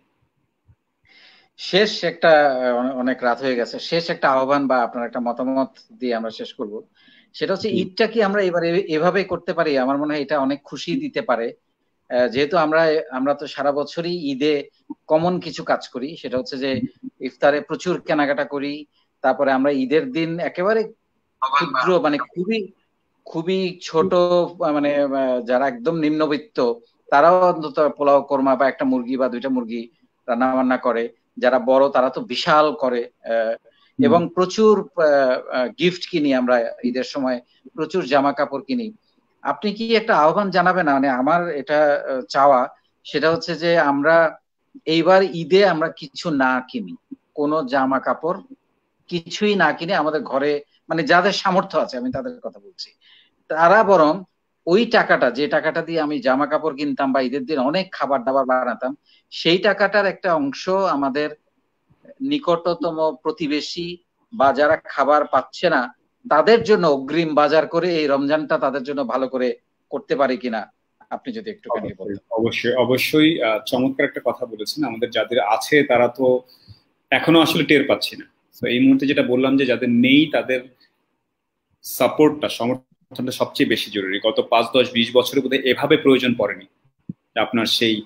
শেষ একটা, অনেক রাত হয়ে গেছে, শেষ একটা আহ্বান বা আপনার একটা মতামত দিয়ে আমরা শেষ করব। সেটা হচ্ছে ঈদটা কি আমরা এবারে এভাবে করতে পারি? আমার মনে হয় এটা অনেক খুশি দিতে পারে। যেহেতু আমরা আমরা তো সারা বছরই ঈদে কমন কিছু কাজ করি, সেটা হচ্ছে যে ইফতারে প্রচুর কেনাকাটা করি, তারপরে আমরা ঈদের দিন একেবারে ক্ষুদ্র মানে খুবই খুবই ছোট মানে যারা একদম নিম্নবিত্ত তারাও অন্তত পোলাও কোরমা বা একটা মুরগি বা দুইটা মুরগি রান্না বান্না করে, যারা বড় তারা তো বিশাল করে, এবং প্রচুর গিফট কিনি আমরা ঈদের সময়, প্রচুর জামা কাপড় কিনি। আপনি কি একটা আহ্বান জানাবেন? মানে আমার এটা চাওয়া, সেটা হচ্ছে যে আমরা এইবার ঈদে আমরা কিছু না কিনি, কোনো জামা কাপড় কিছুই না কিনে আমাদের ঘরে, মানে যাদের সামর্থ্য আছে আমি তাদের কথা বলছি, তারা বরং ওই টাকাটা, যে টাকাটা দিয়ে আমি জামা কাপড় কিনতাম বা ঈদের দিন অনেক খাবার দাবার বানাতাম, সেই টাকাটার একটা অংশ আমাদের নিকটতম প্রতিবেশী বা যারা খাবার পাচ্ছে না তাদের জন্য অগ্রিম বাজার করে এই রমজানটা তাদের জন্য ভালো করে করতে পারি কিনা, আপনি যদি একটু বলতেন। অবশ্যই অবশ্যই চমৎকার একটা কথা বলেছেন। আমাদের যাদের আছে তারা তো এখনো আসলে টের পাচ্ছি না। তো এই মুহূর্তে যেটা বললাম যে যাদের নেই তাদের সাপোর্টটা, সমর্থনটা সবচেয়ে বেশি জরুরি। গত পাঁচ দশ বিশ বছরের মধ্যে এভাবে প্রয়োজন পড়েনি আপনার সেই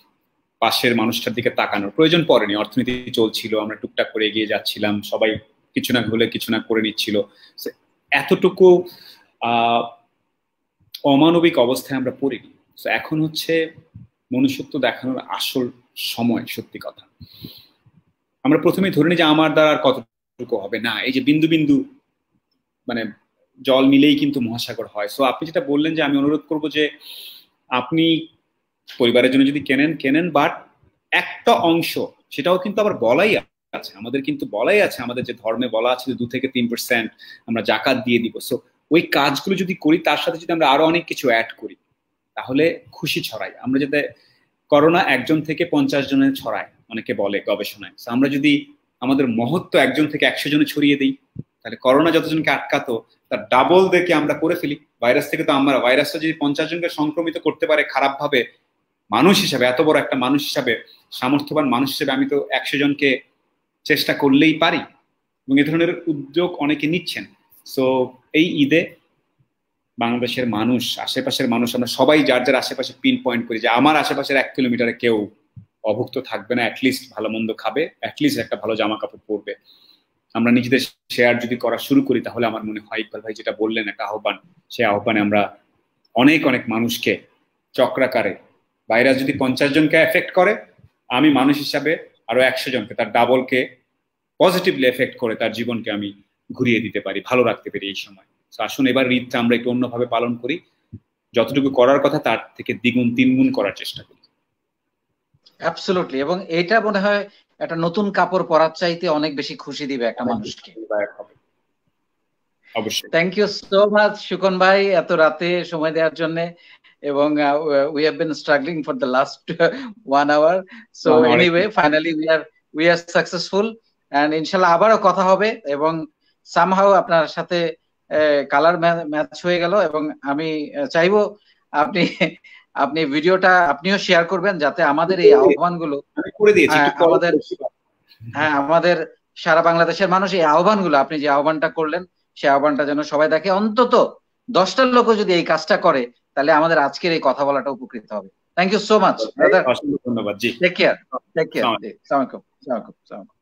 পাশের মানুষটার দিকে তাকানোর, প্রয়োজন পড়েনি। অর্থনীতি চলছিল, আমরা টুকটাক করে এগিয়ে যাচ্ছিলাম, সবাই কিছু না হলে কিছু না করে নিচ্ছিল। এতটুকু আহ অমানবিক অবস্থায় আমরা পড়িনি। তো এখন হচ্ছে মনুষ্যত্ব দেখানোর আসল সময়। সত্যি কথা, আমরা প্রথমেই ধরে নিই যে আমার দ্বারা আর কতটুকু হবে না, এই যে বিন্দু বিন্দু মানে জল মিলেই কিন্তু মহাসাগর হয়। সো আপনি যেটা বললেন যে আমি অনুরোধ করব যে আপনি পরিবারের জন্য যদি কেনেন কেনেন, বাট একটা অংশ, সেটাও কিন্তু আবার বলাই আছে, আমাদের কিন্তু বলাই আছে, আমাদের যে ধর্মে বলা আছে যে দু থেকে তিন পার্সেন্ট আমরা জাকাত দিয়ে দিব। সো ওই কাজগুলো যদি করি, তার সাথে যদি আমরা আরো অনেক কিছু অ্যাড করি, তাহলে খুশি ছড়াই। আমরা যাতে করোনা একজন থেকে পঞ্চাশ জনের ছড়ায় অনেকে বলে গবেষণায়, আমরা যদি আমাদের মহত্ব একজন থেকে একশো জনে ছড়িয়ে দিই, তাহলে করোনা যতজনকে আটকাতো তার ডাবল দেখে আমরা করে ফেলি। ভাইরাস থেকে তো আমরা, ভাইরাসটা যদি পঞ্চাশ জনকে সংক্রমিত করতে পারে খারাপ ভাবে, মানুষ হিসাবে, এত বড় একটা মানুষ হিসাবে, সামর্থ্যবান মানুষ হিসেবে আমি তো একশো জনকে চেষ্টা করলেই পারি, এবং এ ধরনের উদ্যোগ অনেকে নিচ্ছেন। সো এই ঈদে বাংলাদেশের মানুষ, আশেপাশের মানুষ, আমরা সবাই যার যার আশেপাশে পিন পয়েন্ট করি যে আমার আশেপাশের এক কিলোমিটারে কেউ অভুক্ত থাকবে না, অ্যাটলিস্ট ভালো মন্দ খাবে, অ্যাটলিস্ট একটা ভালো জামা কাপড় পরবে। আমরা নিজেদের শেয়ার যদি করা শুরু করি, তাহলে আমার মনে হয় ইকবাল ভাই যেটা বললেন একটা আহ্বান, সেই আহ্বানে আমরা অনেক অনেক মানুষকে চক্রাকারে, ভাইরাস যদি পঞ্চাশ জনকে এফেক্ট করে, আমি মানুষ হিসাবে আরো একশো জনকে, তার ডাবলকে পজিটিভলি এফেক্ট করে তার জীবনকে আমি ঘুরিয়ে দিতে পারি, ভালো রাখতে পারি এই সময়। আসুন এবার ঈদটা আমরা একটু অন্যভাবে পালন করি, যতটুকু করার কথা তার থেকে দ্বিগুণ তিনগুণ করার চেষ্টা করি। অ্যাবসলিউটলি, এবং এটা মনে হয় একটা নতুন কাপড় পরার চাইতে অনেক বেশি খুশি দিবে একটা মানুষকে। অবশ্যই। Thank you so much Sukon ভাই এত রাতে সময় দেওয়ার জন্য, এবং we have been struggling for the last one hour. So anyway finally we are we are successful, and ইনশাআল্লাহ আবারও কথা হবে, এবং সামহাউ আপনার সাথে কালার ম্যাচ হয়ে গেল, এবং আমি চাইবো আপনি আপনি ভিডিওটা আপনিও শেয়ার করবেন, যাতে আমাদের এই আহ্বানগুলো আমাদের হ্যাঁ আমাদের সারা বাংলাদেশের মানুষ এই আহ্বানগুলো, আপনি যে আহ্বানটা করলেন সেই আহ্বানটা যেন সবাই দেখে। অন্তত দশটার লোকও যদি এই কাজটা করে তাহলে আমাদের আজকের এই কথা বলাটা উপকৃত হবে। Thank you so much brother, অসংখ্য ধন্যবাদ। জি, টেক কেয়ার, টেক কেয়ার। আসসালামু আলাইকুম। আসসালামু আলাইকুম।